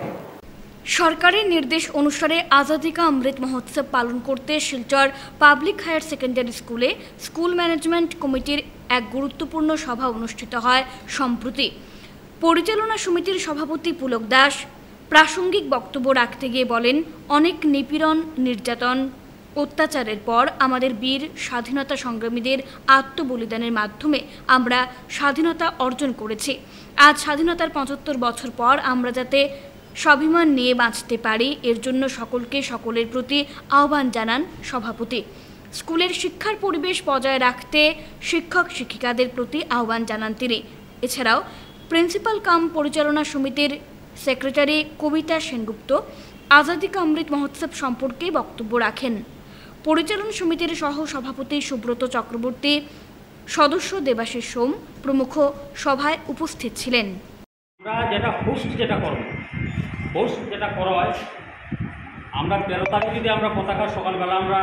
সরকারের নির্দেশ অনুসারে আজাদী কা অমৃত মহোৎসব পালন করতে শিলচর পাবলিক হায়ার সেকেন্ডারি স্কুলে স্কুল ম্যানেজমেন্ট কমিটির এক গুরুত্বপূর্ণ সভা অনুষ্ঠিত হয় সম্প্রতি। পরিচালনা সমিতির সভাপতি পুলক দাস প্রাসঙ্গিক বক্তব্য রাখতে গিয়ে বলেন, অনেক নিপীড়ন, নির্যাতন, অত্যাচারের পর আমাদের বীর স্বাধীনতা সংগ্রামীদের আত্মবলিদানের মাধ্যমে আমরা স্বাধীনতা অর্জন করেছি। আজ স্বাধীনতার 75 বছর পর আমরা যাতে স্বাভিমান নিয়ে বাঁচতে পারি, এর জন্য সকলের প্রতি আহ্বান জানান সভাপতি। স্কুলের শিক্ষার পরিবেশ বজায় রাখতে শিক্ষক শিক্ষিকাদের প্রতি আহ্বান জানান তিনি। এছাড়াও প্রিন্সিপাল কাম পরিচালনা সমিতির সেক্রেটারি কবিতা সেনগুপ্ত আজাদী কা অমৃত মহোৎসব সম্পর্কে বক্তব্য রাখেন। পরিচালনা সমিতির সহ সভাপতি সুব্রত চক্রবর্তী, সদস্য দেবাশিস সোম প্রমুখ সভায় উপস্থিত ছিলেন। যেটা করা হয়, আমরা 13 তারিখ যদি আমরা পতাকা সকালবেলা আমরা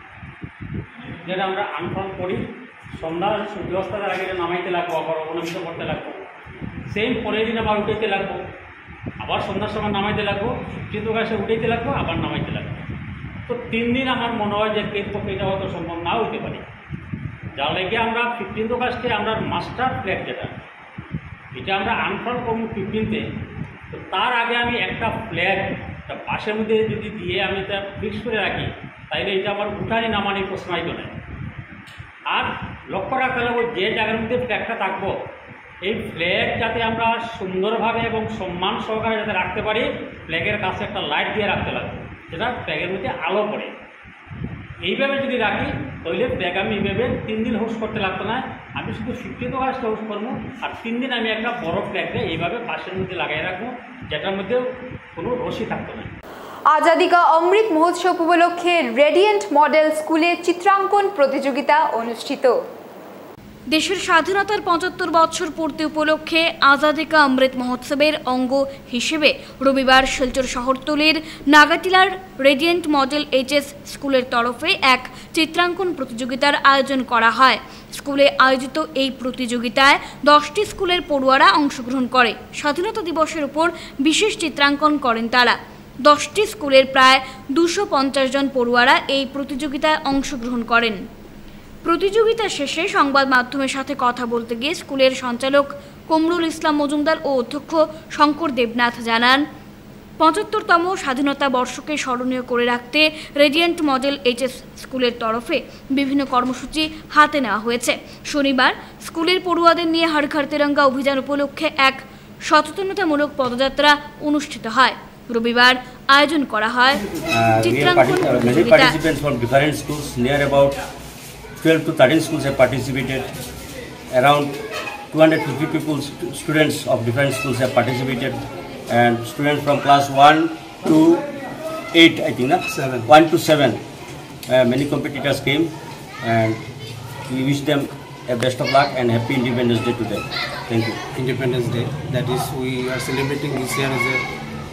আনফ্রন্ট করি, সন্ধ্যা সূর্যাস্তের আগে নামাইতে লাগবো, আবার অবনমিত করতে লাগবো, সেম পরের দিন আবার উঠাইতে লাগবো, আবার সন্ধ্যার সময় নামাইতে লাগবো, 15 আগস্টে উঠাইতে লাগবো, আবার নামাইতে লাগবো। তো 3 দিন আমার মনে হয় যে এটা হয়তো সম্ভব না হইতে পারে। যার লেগে আমরা 15 আগস্টে আমরা মাস্টার ফ্ল্যাগ যেটা এটা আমরা আনফ্রন্ট করবো 15-তে। তো তার আগে আমি একটা ফ্ল্যাগ বাসের মধ্যে যদি দিয়ে আমি এটা ফিক্স করে রাখি, তাইলে এটা আমার উঠানি নামানি প্রশ্নই নেই। আর লক্ষ্য রাখতে হবে যে জায়গার মধ্যে ফ্ল্যাগটা থাকবো, এই ফ্ল্যাগ যাতে আমরা সুন্দরভাবে এবং সম্মান সহকারে যাতে রাখতে পারি, ফ্ল্যাগের কাছে একটা লাইট দিয়ে রাখতে লাগবে, যেটা ফ্ল্যাগের মধ্যে আলো পড়ে। এইভাবে যদি রাখি তাহলে ফ্ল্যাগ আমি এইভাবে 3 দিন হোস্ট করতে লাগতো না, আমি শুধু 15 আগস্টে হোস্ট করবো, আর 3 দিন আমি একটা বড় ফ্ল্যাগটা এইভাবে বাসের মধ্যে লাগাই রাখবো, যেটার মধ্যে কোনো রশি থাকতো না। আজাদী কা অমৃত মহোৎসব উপলক্ষে রেডিয়েন্ট মডেল স্কুলে চিত্রাঙ্কন প্রতিযোগিতা অনুষ্ঠিত। দেশের স্বাধীনতার 75 বছর পূর্তি উপলক্ষে আজাদী কা অমৃত মহোৎসবের অঙ্গ হিসেবে রবিবার শিলচর শহরতলির নাগাটিলার রেডিয়েন্ট মডেল এইচএস স্কুলের তরফে এক চিত্রাঙ্কন প্রতিযোগিতার আয়োজন করা হয়। স্কুলে আয়োজিত এই প্রতিযোগিতায় 10টি স্কুলের পড়ুয়ারা অংশগ্রহণ করে। স্বাধীনতা দিবসের উপর বিশেষ চিত্রাঙ্কন করেন তারা। 10টি স্কুলের প্রায় 250 জন পড়ুয়ারা এই প্রতিযোগিতায় অংশগ্রহণ করেন। প্রতিযোগিতা শেষে সংবাদ মাধ্যমের সাথে কথা বলতে গিয়ে স্কুলের সঞ্চালক কমরুল ইসলাম মজুমদার ও অধ্যক্ষ শঙ্কর দেবনাথ জানান, 75তম স্বাধীনতা বর্ষকে স্মরণীয় করে রাখতে রেডিয়েন্ট মডেল এইচএস স্কুলের তরফে বিভিন্ন কর্মসূচি হাতে নেওয়া হয়েছে। শনিবার স্কুলের পড়ুয়াদের নিয়ে হর ঘর তিরঙ্গা অভিযান উপলক্ষে এক সচেতনতামূলক পদযাত্রা অনুষ্ঠিত হয়। রবিবার আয়োজন করা হয় চিত্রাঙ্কন প্রতিযোগিতা। 12 to 13 schools have participated. Around 250 people, students of different schools have participated, and students from class 1 to 8, I think, 1 to 7. Many competitors came, and we wish them a best of luck and happy Independence Day to them. Thank you. Independence Day, that is, we are celebrating this year as a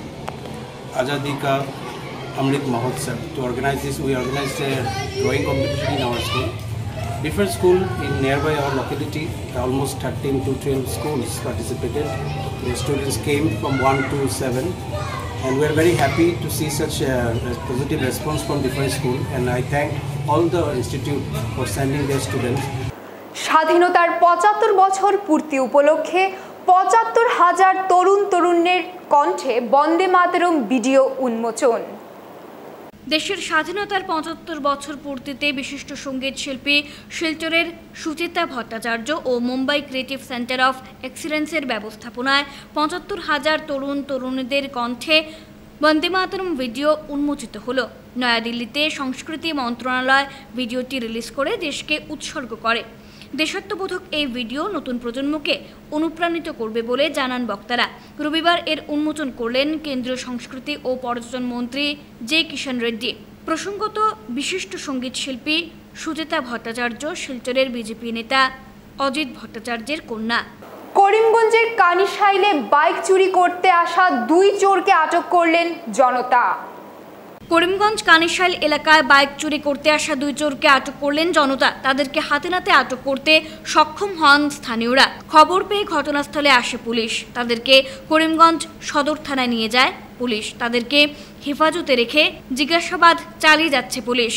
Azadi Ka Amrit Mahotsav. To organize this, we organized a drawing competition in our school. Different school in nearby our locality, almost 13 to 12 schools participated. The students came from 1 to 7, and we are very happy to see such a positive response from different schools. And I thank all the institute for sending their students. স্বাধীনতার ৭৫ বছর পূর্তি উপলক্ষে ৭৫,০০০ তরুণের কণ্ঠে বন্দে মাতরম ভিডিও উন্মোচন। দেশের স্বাধীনতার ৭৫ বছর পূর্তিতে বিশিষ্ট সঙ্গীত শিল্পী শিলচরের সুচিতা ভট্টাচার্য ও মুম্বাই ক্রিয়েটিভ সেন্টার অফ এক্সিলেন্সের ব্যবস্থাপনায় ৭৫,০০০ তরুণীদের কণ্ঠে বন্দে মাতরম ভিডিও উন্মোচিত হলো। নয়াদিল্লিতে সংস্কৃতি মন্ত্রণালয় ভিডিওটি রিলিজ করে দেশকে উৎসর্গ করে। দেশাত্মবোধক এই ভিডিও নতুন প্রজন্মকে অনুপ্রাণিত করবে বলে জানান বক্তারা। রবিবার এর উন্মোচন করলেন কেন্দ্রীয় সংস্কৃতি ও পর্যটন মন্ত্রী জে কিষাণ রেড্ডি। প্রসঙ্গত, বিশিষ্ট সঙ্গীত শিল্পী সুচিতা ভট্টাচার্য শিলচরের বিজেপি নেতা অজিত ভট্টাচার্যের কন্যা। করিমগঞ্জের কানিশাইলে বাইক চুরি করতে আসা 2 চোরকে আটক করলেন জনতা। করিমগঞ্জ কানিশাইল এলাকায় বাইক চুরি করতে আসা 2 চোরকে আটক করলেন জনতা। তাদেরকে হাতে নাতে আটক করতে সক্ষম হন স্থানীয়রা। খবর পেয়ে ঘটনাস্থলে আসে পুলিশ। তাদেরকে করিমগঞ্জ সদর থানায় নিয়ে যায় পুলিশ। তাদেরকে হেফাজতে রেখে জিজ্ঞাসাবাদ চালিয়ে যাচ্ছে পুলিশ।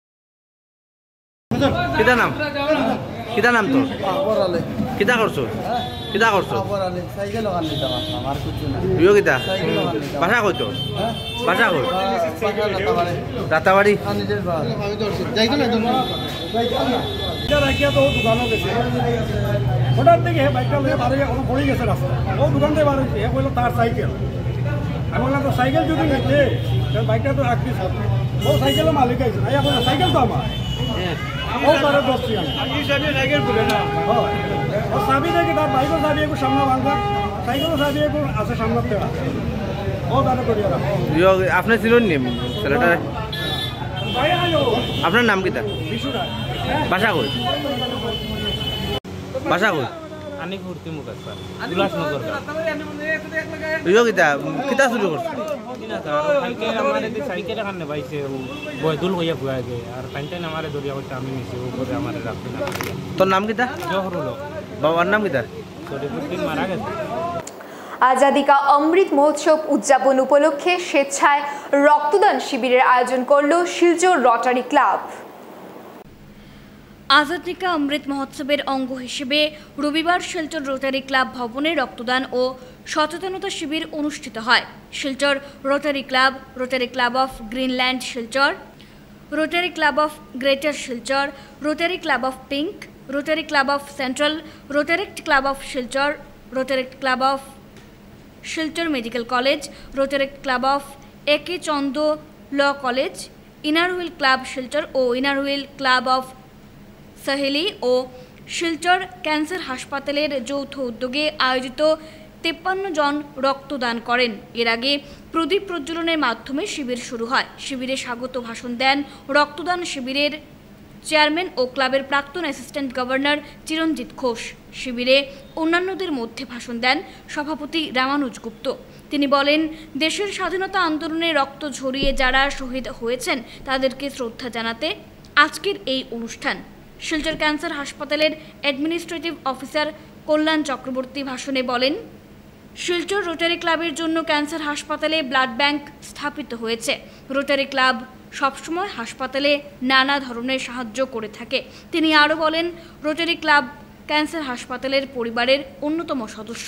কিতা নাম তোর? কিতা করছো? কিতা করছো? কিতা বাসা কই তোর? বাসা কই? রাতাবাড়ি। হঠাৎ থেকে বাইকটা লয়ে বাড়ি পড়ে গেছে রাস্তা। ও দোকান থেকে বার হয়েছে, বললো তার সাইকেল। আমি বললাম তো সাইকেল যদি গেছে বাইকটা তো রাখবি। ও সাইকেলের মালিক আছে না, বললাম সাইকেল তো আমার। ও তারা দোষী সাইকেল বলে না, ও চাবি দেখে তার বাইকের চাবি একটু সামনে বাঁধা, সাইকেলের চাবি একটু আছে সামনে থেকে। ও তারা করিয়া আপনার ছিল নি ছেলেটা? আপনার নাম কিতা? বাসা কই? বাসা কই? কিতা শুরু করছে? তোর নাম কিতা? বাবার নাম কিতা? আজাদি কা অমৃত মহোৎসব উদযাপন উপলক্ষে স্বেচ্ছায় রক্তদান শিবিরের আয়োজন করল শিলচর রটারি ক্লাব। আজাদি কা অমৃত মহোৎসবের অঙ্গ হিসেবে রবিবার শিলচর রোটারি ক্লাব ভবনে রক্তদান ও সচেতনতা শিবির অনুষ্ঠিত হয়। Silchar rotary club of Greenland Silchar, rotary club of greater Silchar, rotary club of pink, rotary club of central, rotaract club of Silchar, rotaract club of Silchar medical college, rotaract club of A K Chanda law college, inner wheel club Silchar ও inner wheel club of Saheli ও শিলচর ক্যান্সার হাসপাতালের যৌথ উদ্যোগে আয়োজিত 53 জন রক্তদান করেন। এর আগে প্রদীপ প্রজ্বলনের মাধ্যমে শিবির শুরু হয়। শিবিরে স্বাগত ভাষণ দেন রক্তদান শিবিরের চেয়ারম্যান ও ক্লাবের প্রাক্তন অ্যাসিস্ট্যান্ট গভর্নর চিরঞ্জিত ঘোষ। শিবিরে অন্যান্যদের মধ্যে ভাষণ দেন সভাপতি রামানুজ গুপ্ত। তিনি বলেন, দেশের স্বাধীনতা আন্দোলনে রক্ত ঝরিয়ে যারা শহীদ হয়েছেন তাদেরকে শ্রদ্ধা জানাতে আজকের এই অনুষ্ঠান। শিলচর ক্যান্সার হাসপাতালের অ্যাডমিনিস্ট্রেটিভ অফিসার কল্যাণ চক্রবর্তী ভাষণে বলেন, শিলচর রোটারি ক্লাবের জন্য ক্যান্সার হাসপাতালে ব্লাড ব্যাংক স্থাপিত হয়েছে। রোটারি ক্লাব সবসময় হাসপাতালে নানা ধরনের সাহায্য করে থাকে। তিনি আরও বলেন, রোটারি ক্লাব ক্যান্সার হাসপাতালের পরিবারের অন্যতম সদস্য।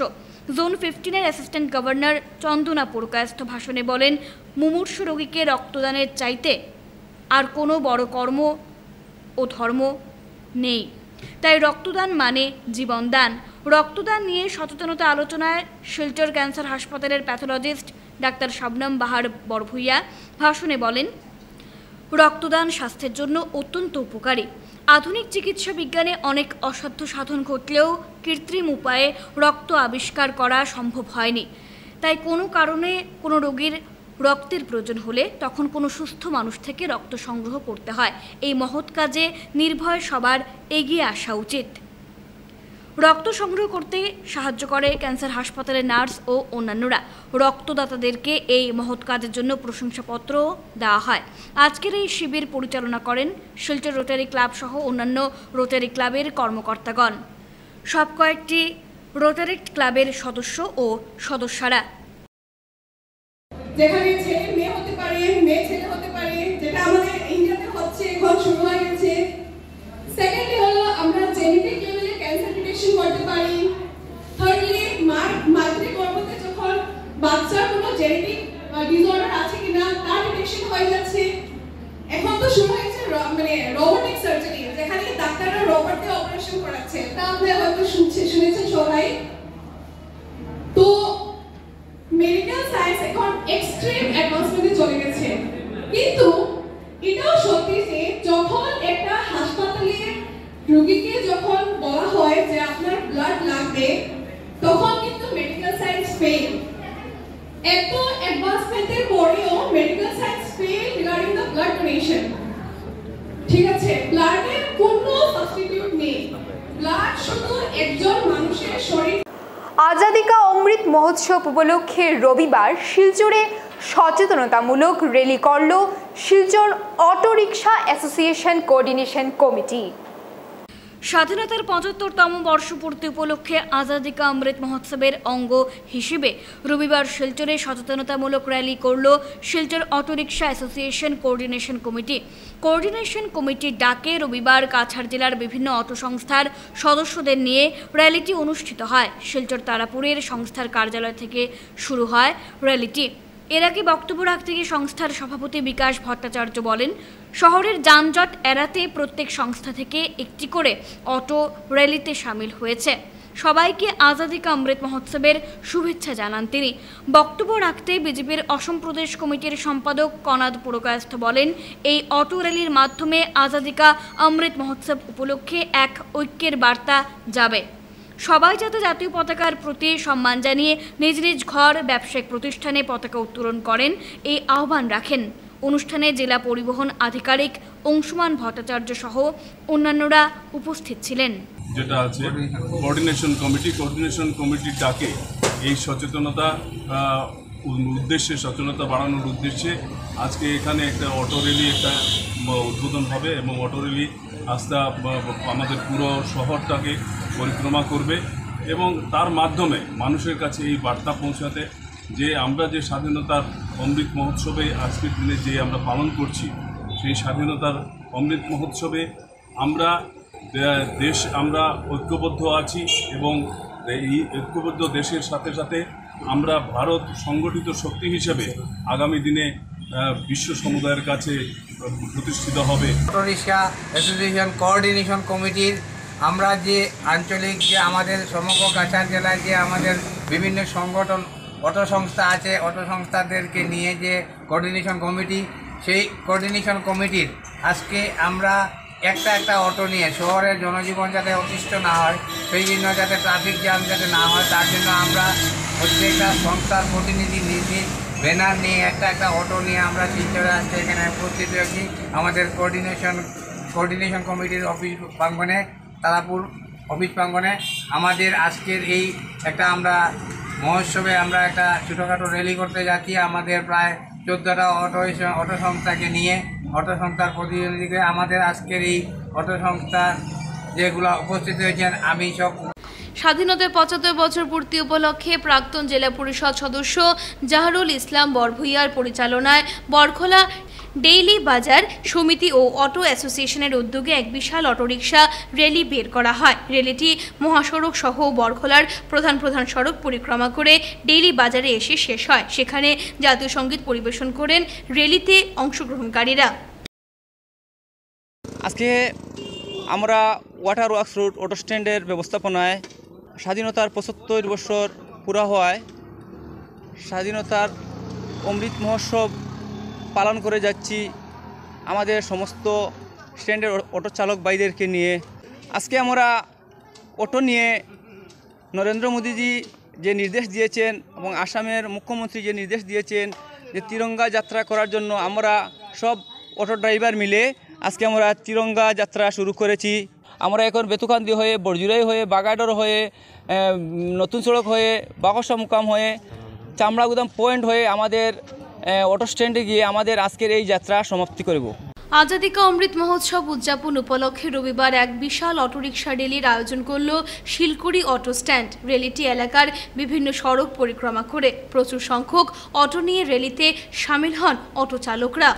জোন 15-এর অ্যাসিস্ট্যান্ট গভর্নর চন্দনা পুরকায়স্থ ভাষণে বলেন, মুমূর্ষু রোগীকে রক্তদানের চাইতে আর কোনো বড় কর্ম ও ধর্ম নেই। তাই রক্তদান মানে জীবনদান। রক্তদান নিয়ে সচেতনতা আলোচনায় শিলচর ক্যান্সার হাসপাতালের প্যাথোলজিস্ট ডাক্তার শবনম বাহার বরভুইয়া ভাষণে বলেন, রক্তদান স্বাস্থ্যের জন্য অত্যন্ত উপকারী। আধুনিক চিকিৎসা বিজ্ঞানে অনেক অসাধ্য সাধন ঘটলেও কৃত্রিম উপায়ে রক্ত আবিষ্কার করা সম্ভব হয়নি। তাই কোনো কারণে কোনো রোগীর রক্তের প্রয়োজন হলে তখন কোনো সুস্থ মানুষ থেকে রক্ত সংগ্রহ করতে হয়। এই মহৎ কাজে নির্ভয় সবার এগিয়ে আসা উচিত। রক্ত সংগ্রহ করতে সাহায্য করে ক্যান্সার হাসপাতালের নার্স ও অন্যান্যরা। রক্তদাতাদেরকে এই মহৎ কাজের জন্য প্রশংসাপত্র দেওয়া হয়। আজকের এই শিবির পরিচালনা করেন শিলচর রোটারি ক্লাব সহ অন্যান্য রোটারি ক্লাবের কর্মকর্তাগণ। সব কয়েকটি রোটারি ক্লাবের সদস্য ও সদস্যরা। যেখানে ছেলে মেয়ে হতে পারে, মেয়ে ছেলে হতে পারে, যেটা আমাদের ইন্ডিয়াতে হচ্ছে, এখন শুরু হয়ে গেছে। সেকেন্ডলি হলো আমরা জেনেটিক লেভেলে ক্যান্সার ডিটেকশন করতে পারি। থার্ডলি মাতৃ গর্ভে যখন বাচ্চার কোনো জেনেটিক ডিসঅর্ডার আছে কিনা তার ডিটেকশন হয়ে যাচ্ছে। এখন তো শুরু হয়েছে মানে রোবোটিক সার্জারি, যেখানে ডাক্তাররা রোবট দিয়ে অপারেশন করাচ্ছে। এটা আমরা হয়তো শুনেছেন সবাই। তো মেডিকেল সায়েন্স এখন এক্সট্রিম অ্যাডভান্সমেন্টে চলে গেছে, কিন্তু এটাও সত্যি যে যখন একটা হাসপাতালে রোগীকে যখন বলা হয় যে আপনার ব্লাড লাগবে, তখন কিন্তু মেডিকেল সায়েন্স ফেল। এত অ্যাডভান্সমেন্টের পরেও medical science fail regarding the blood donation. ঠিক আছে, ব্লাডের কোনো সাবস্টিটিউট নেই। ব্লাড শুধু একজন মানুষের শরীর। আজাদি কা অমৃত মহোৎসব উপলক্ষে রবিবার শিলচরে সচেতনতামূলক র্যালি করল Silchar auto rickshaw association coordination committee. স্বাধীনতার ৭৫তম বর্ষপূর্তি উপলক্ষে আজাদি কা অমৃত মহোৎসবের অঙ্গ হিসেবে রবিবার শিলচরে সচেতনতামূলক র্যালি করল Silchar auto rickshaw association coordination committee. Coordination কমিটির ডাকে রবিবার কাছাড় জেলার বিভিন্ন অটো সংস্থার সদস্যদের নিয়ে র্যালিটি অনুষ্ঠিত হয়। শিলচর তারাপুরের সংস্থার কার্যালয় থেকে শুরু হয় র্যালিটি। এর আগে বক্তব্য রাখতে গিয়ে সংস্থার সভাপতি বিকাশ ভট্টাচার্য বলেন, শহরের যানজট এড়াতে প্রত্যেক সংস্থা থেকে একটি করে অটো র্যালিতে সামিল হয়েছে। সবাইকে আজাদি কা অমৃত মহোৎসবের শুভেচ্ছা জানান তিনি। বক্তব্য রাখতে বিজেপির অসম প্রদেশ কমিটির সম্পাদক কনাদ পুরকায়স্থ বলেন, এই অটো র্যালির মাধ্যমে আজাদি কা অমৃত মহোৎসব উপলক্ষে এক ঐক্যের বার্তা যাবে। সবাই যাতে জাতীয় পতাকার প্রতি সম্মান জানিয়ে নিজ নিজ ঘর, ব্যবসায়িক প্রতিষ্ঠানে পতাকা উত্তোলন করেন, এই আহ্বান রাখেন। অনুষ্ঠানে জেলা পরিবহন আধিকারিক অংশুমান ভট্টাচার্য সহ অন্যান্যরা উপস্থিত ছিলেন। যেটা আছে কোঅর্ডিনেশন কমিটির ডাকে এই সচেতনতা সচেতনতা বাড়ানোর উদ্দেশ্যে আজকে এখানে একটা অটো র্যালি একটা উদ্বোধন হবে এবং অটো র্যালি আস্তে আমাদের পুরো শহরটাকে পরিক্রমা করবে এবং তার মাধ্যমে মানুষের কাছে এই বার্তা পৌঁছাতে যে আমরা যে স্বাধীনতার অমৃত মহোৎসবে আজকের দিনে যে আমরা পালন করছি, সেই স্বাধীনতার অমৃত মহোৎসবে আমরা আমরা ঐক্যবদ্ধ আছি এবং এই ঐক্যবদ্ধ দেশের সাথে সাথে আমরা ভারত সংগঠিত শক্তি হিসেবে আগামী দিনে বিশ্ব সমুদায়ের কাছে প্রতিষ্ঠিত হবে। অটো রিক্সা অ্যাসোসিয়েশন কোঅর্ডিনেশন কমিটির আমরা যে আঞ্চলিক যে আমাদের সমগ্র কাছাড় জেলায় যে আমাদের বিভিন্ন সংগঠন অটো সংস্থা আছে, অটো সংস্থাদেরকে নিয়ে যে কোঅর্ডিনেশন কমিটি, সেই কোঅর্ডিনেশন কমিটির আজকে আমরা একটা অটো নিয়ে শহরের জনজীবন যাতে অতিষ্ঠ না হয়, সেই জন্য যাতে ট্রাফিক জ্যাম যাতে না হয়, তার জন্য আমরা প্রত্যেকটা সংস্থার প্রতিনিধি নিয়ে ব্যানার নিয়ে একটা অটো নিয়ে আমরা শিলচরে আজকে এখানে উপস্থিত হয়েছি। আমাদের কোঅর্ডিনেশন কমিটির অফিস প্রাঙ্গণে, তারাপুর অফিস প্রাঙ্গণে আমাদের আজকের এই একটা আমরা মহোৎসবে আমরা একটা ছোটোখাটো র্যালি করতে যাচ্ছি। আমাদের প্রায় 14টা অটো সংস্থাকে নিয়ে, অটো সংস্থার প্রতিনিধিকে আমাদের আজকের এই অটো সংস্থা যেগুলো উপস্থিত হয়েছেন আমি সব। স্বাধীনতার ৭৫ বছর পূর্তি উপলক্ষে প্রাক্তন জেলা পরিষদ সদস্য জাহরুল ইসলাম বরভুইয়ার পরিচালনায় বরখোলা ডেইলি বাজার সমিতি ও অটো অ্যাসোসিয়েশনের উদ্যোগে এক বিশাল অটোরিকশা র্যালি বের করা হয়। র্যালিটি মহাসড়ক সহ বরখলার প্রধান প্রধান সড়ক পরিক্রমা করে ডেইলি বাজারে এসে শেষ হয়। সেখানে জাতীয় সঙ্গীত পরিবেশন করেন র্যালিতে অংশগ্রহণকারীরা। আজকে আমরা ওয়াটার ওয়ার্কস রোড অটো স্ট্যান্ডের ব্যবস্থাপনায় স্বাধীনতার ৭৫ বছর পুরা হওয়ায় স্বাধীনতার অমৃত মহোৎসব পালন করে যাচ্ছি আমাদের সমস্ত স্ট্যান্ডের অটো চালক ভাইদেরকে নিয়ে। আজকে আমরা অটো নিয়ে নরেন্দ্র মোদীজি যে নির্দেশ দিয়েছেন এবং আসামের মুখ্যমন্ত্রী যে নির্দেশ দিয়েছেন যে তিরঙ্গা যাত্রা করার জন্য আমরা সব অটো ড্রাইভার মিলে আজকে আমরা তিরঙ্গা যাত্রা শুরু করেছি। আমরা এখন বেতুকান্দি হয়ে বড়জুরাই হয়ে বাগাডর হয়ে নতুন সড়ক হয়ে বাকসা মুকাম হয়ে চামড়াগুদাম পয়েন্ট হয়ে আমাদের অটো স্ট্যান্ডে গিয়ে আমাদের আজকের এই যাত্রা সমাপ্তি করব। আজাদী কা অমৃত মহোৎসব উদযাপন উপলক্ষে রবিবার এক বিশাল অটোরিকশা র্যালির আয়োজন করল শিলকুড়ি অটো স্ট্যান্ড। র্যালিটি এলাকার বিভিন্ন সড়ক পরিক্রমা করে প্রচুর সংখ্যক অটো নিয়ে র্যালিতে সামিল হন অটো চালকরা।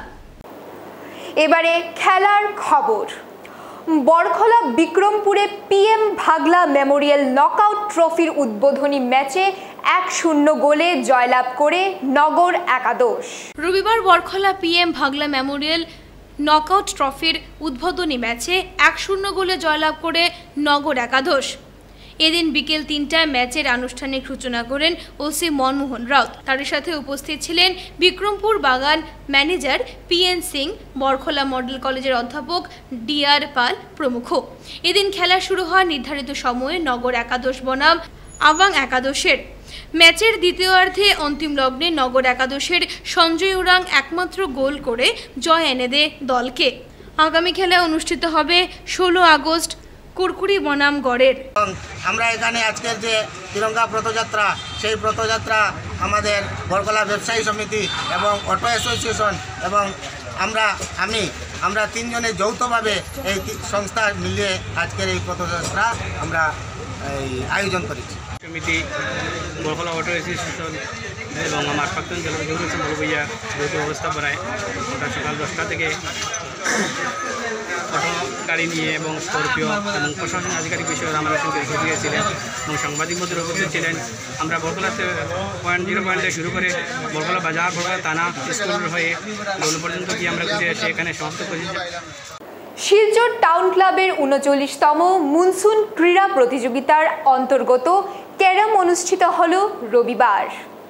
এবারে খেলার খবর। বরখলা বিক্রমপুরে পিএম ভাগলা মেমোরিয়াল নকআউট ট্রফির উদ্বোধনী ম্যাচে ১-০ গোলে জয়লাভ করে নগর একাদশ। রবিবার Barkhala PM Bhagla memorial knockout ট্রফির উদ্বোধনী ম্যাচে ১-০ গোলে জয়লাভ করে নগর একাদশ। এদিন বিকেল ৩টায় ম্যাচের আনুষ্ঠানিক সূচনা করেন ওসি মনমোহন রাউত। তার সাথে উপস্থিত ছিলেন বিক্রমপুর বাগান manager PN Singh, Barkhala model কলেজের অধ্যাপক ডিআর পাল প্রমুখ। এদিন খেলা শুরু হয় নির্ধারিত সময়ে নগর একাদশ বনাম আওয়াং একাদশের। ম্যাচের দ্বিতীয়ার্ধে অন্তিম লগ্নে নগর একাদশের সঞ্জয় উরাং একমাত্র গোল করে জয় এনে দেয় দলকে। আগামী খেলা অনুষ্ঠিত হবে ১৬ আগস্ট কুরকুরি বনাম গড়ের। আমরা এখানে আজকের যে তিরঙ্গা পথযাত্রা, সেই পথযাত্রা আমাদের বরখলা ব্যবসায়ী সমিতি এবং অটো অ্যাসোসিয়েশন এবং আমরা তিনজনে যৌথভাবে এই সংস্থা মিলিয়ে আজকের এই পথযাত্রা আমরা আয়োজন করেছি। সমিতি, বরখলা অটো অ্যাসোসিয়েশন এবং আমার প্রাক্তন জেলা বড় ভাইয়া যৌথ ব্যবস্থাপনায় সকাল 10টা থেকে অটো গাড়ি নিয়ে এবং স্করপিও এবং প্রশাসন আধিকারিক বিষয়ে আমরা সঙ্গে গিয়েছিলেন এবং সাংবাদিক মধ্যে উপস্থিত ছিলেন। আমরা বরখলা পয়েন্টে শুরু করে বরখলা বাজার, বরখলা থানা স্কুল হয়ে লোন পর্যন্ত গিয়ে আমরা ঘুরে এসে এখানে সমাপ্ত করেছি। শিলচর টাউন ক্লাবের ৩৯তম মনসুন ক্রীড়া প্রতিযোগিতার অন্তর্গত ক্যারাম অনুষ্ঠিত হল রবিবার।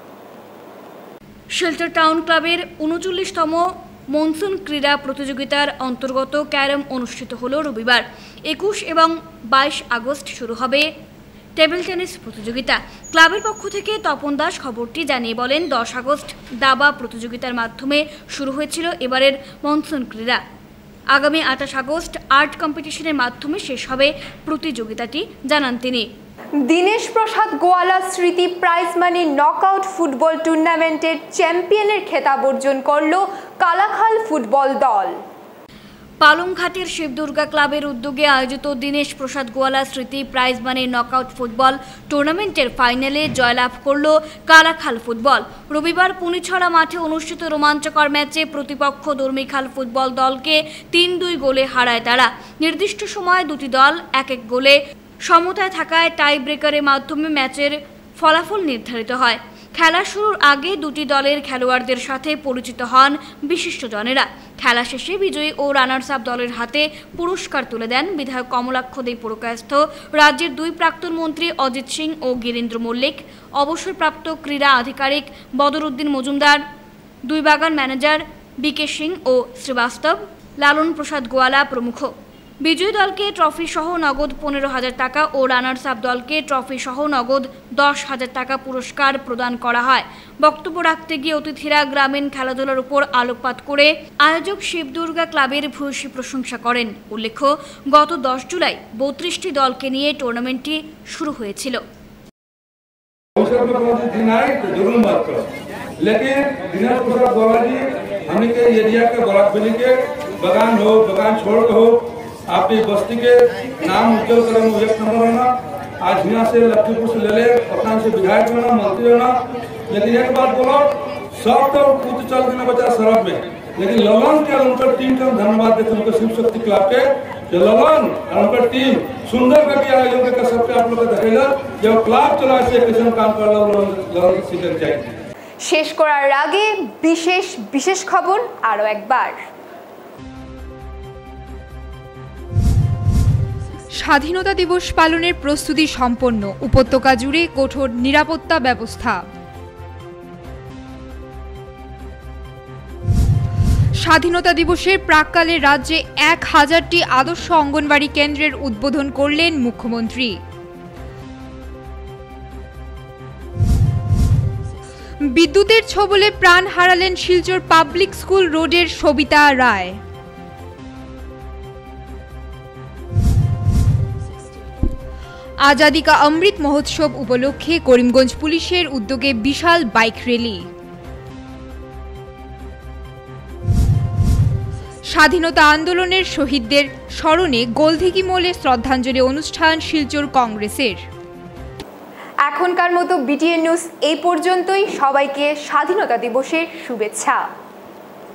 শিলচর টাউন ক্লাবের ৩৯তম মনসুন ক্রীড়া প্রতিযোগিতার অন্তর্গত ক্যারাম অনুষ্ঠিত হল রবিবার। ২১ এবং ২২ আগস্ট শুরু হবে টেবিল টেনিস প্রতিযোগিতা। ক্লাবের পক্ষ থেকে তপন দাস খবরটি জানিয়ে বলেন, ১০ আগস্ট দাবা প্রতিযোগিতার মাধ্যমে শুরু হয়েছিল এবারের মনসুন ক্রীড়া। আগামী ২৮ আগস্ট আর্ট কম্পিটিশনের মাধ্যমে শেষ হবে প্রতিযোগিতাটি, জানান তিনি। দীনেশ প্রসাদ গোয়ালা স্মৃতি প্রাইজ মানি নকআউট ফুটবল টুর্নামেন্টের চ্যাম্পিয়নের খেতাব অর্জন করল কালাখাল ফুটবল দল। পালংঘাটের শিবদুর্গা ক্লাবের উদ্যোগে আয়োজিত দীনেশ প্রসাদ গোয়ালা স্মৃতি প্রাইজ মানি নকআউট ফুটবল টুর্নামেন্টের ফাইনালে জয়লাভ করল কালাখাল ফুটবল। রবিবার পুনিছড়া মাঠে অনুষ্ঠিত রোমাঞ্চকর ম্যাচে প্রতিপক্ষ দর্মিখাল ফুটবল দলকে ৩-২ গোলে হারায় তারা। নির্দিষ্ট সময়ে দুটি দল ১-১ গোলে সমতায় থাকায় টাই ব্রেকারের মাধ্যমে ম্যাচের ফলাফল নির্ধারিত হয়। খেলা শুরুর আগে দুটি দলের খেলোয়াড়দের সাথে পরিচিত হন বিশিষ্টজনেরা। খেলা শেষে বিজয়ী ও রানার্স আপ দলের হাতে পুরস্কার তুলে দেন বিধায়ক কমলাক্ষ দে পুরকায়স্থ, রাজ্যের ২ প্রাক্তন মন্ত্রী অজিত সিং ও গিরীন্দ্র মল্লিক, অবসরপ্রাপ্ত ক্রীড়া আধিকারিক বদরুদ্দিন মজুমদার, ২ বাগান ম্যানেজার বিকে সিং ও শ্রীবাস্তব, লালন প্রসাদ গোয়ালা প্রমুখ। বিজয়ী দলকে ট্রফি সহ নগদ ১৫,০০০ টাকা ও রানার্স আপ দলকে ট্রফি সহ নগদ ১০,০০০ টাকা পুরস্কার প্রদান করা হয়। বক্তব্য রাখতে গিয়ে অতিথিরা গ্রামীণ খেলাধুলার উপর আলোকপাত করে আয়োজক শিবদুর্গা ক্লাবের ভূয়সী প্রশংসা করেন। উল্লেখ্য, গত ১০ জুলাই ৩২টি দলকে নিয়ে টুর্নামেন্টটি শুরু হয়েছিল। आपकी बस्ती के नाम उज्जवल करना, 1 नंबर होना। आज यहाँ से लक्ष्मीपुर से ले ले, पटना से विधायक होना, मंत्री होना। लेकिन एक बात बोलो, सब तो कूद चल देना बचा सड़क में, लेकिन ललन के और उनका टीम का हम धन्यवाद देते हैं, उनके शिव शक्ति क्लब के जो ललन और उनका टीम सुंदर करके आयोजन कर सबके आप लोग देखेगा जो क्लब चला से किसान काम कर ललन सीखर चाहिए। শেষ করার আগে বিশেষ খবর আরো একবার। স্বাধীনতা দিবস পালনের প্রস্তুতি সম্পন্ন, উপত্যকা জুড়ে কঠোর নিরাপত্তা ব্যবস্থা। স্বাধীনতা দিবসের প্রাক্কালে রাজ্যে 1000টি আদর্শ অঙ্গনবাড়ি কেন্দ্রের উদ্বোধন করলেন মুখ্যমন্ত্রী। বিদ্যুতের ছোবলে প্রাণ হারালেন শিলচর পাবলিক স্কুল রোডের সবিতা রায়। আজাদি কা অমৃত মহোৎসব উপলক্ষে করিমগঞ্জ পুলিশের উদ্যোগে বিশাল বাইক র্যালি। স্বাধীনতা আন্দোলনের শহীদদের স্মরণে গোলদিঘি মোড়ে শ্রদ্ধাঞ্জলি অনুষ্ঠান শিলচর কংগ্রেসের। এখনকার মতো বিটিএন নিউজ এই পর্যন্তই। সবাইকে স্বাধীনতা দিবসের শুভেচ্ছা।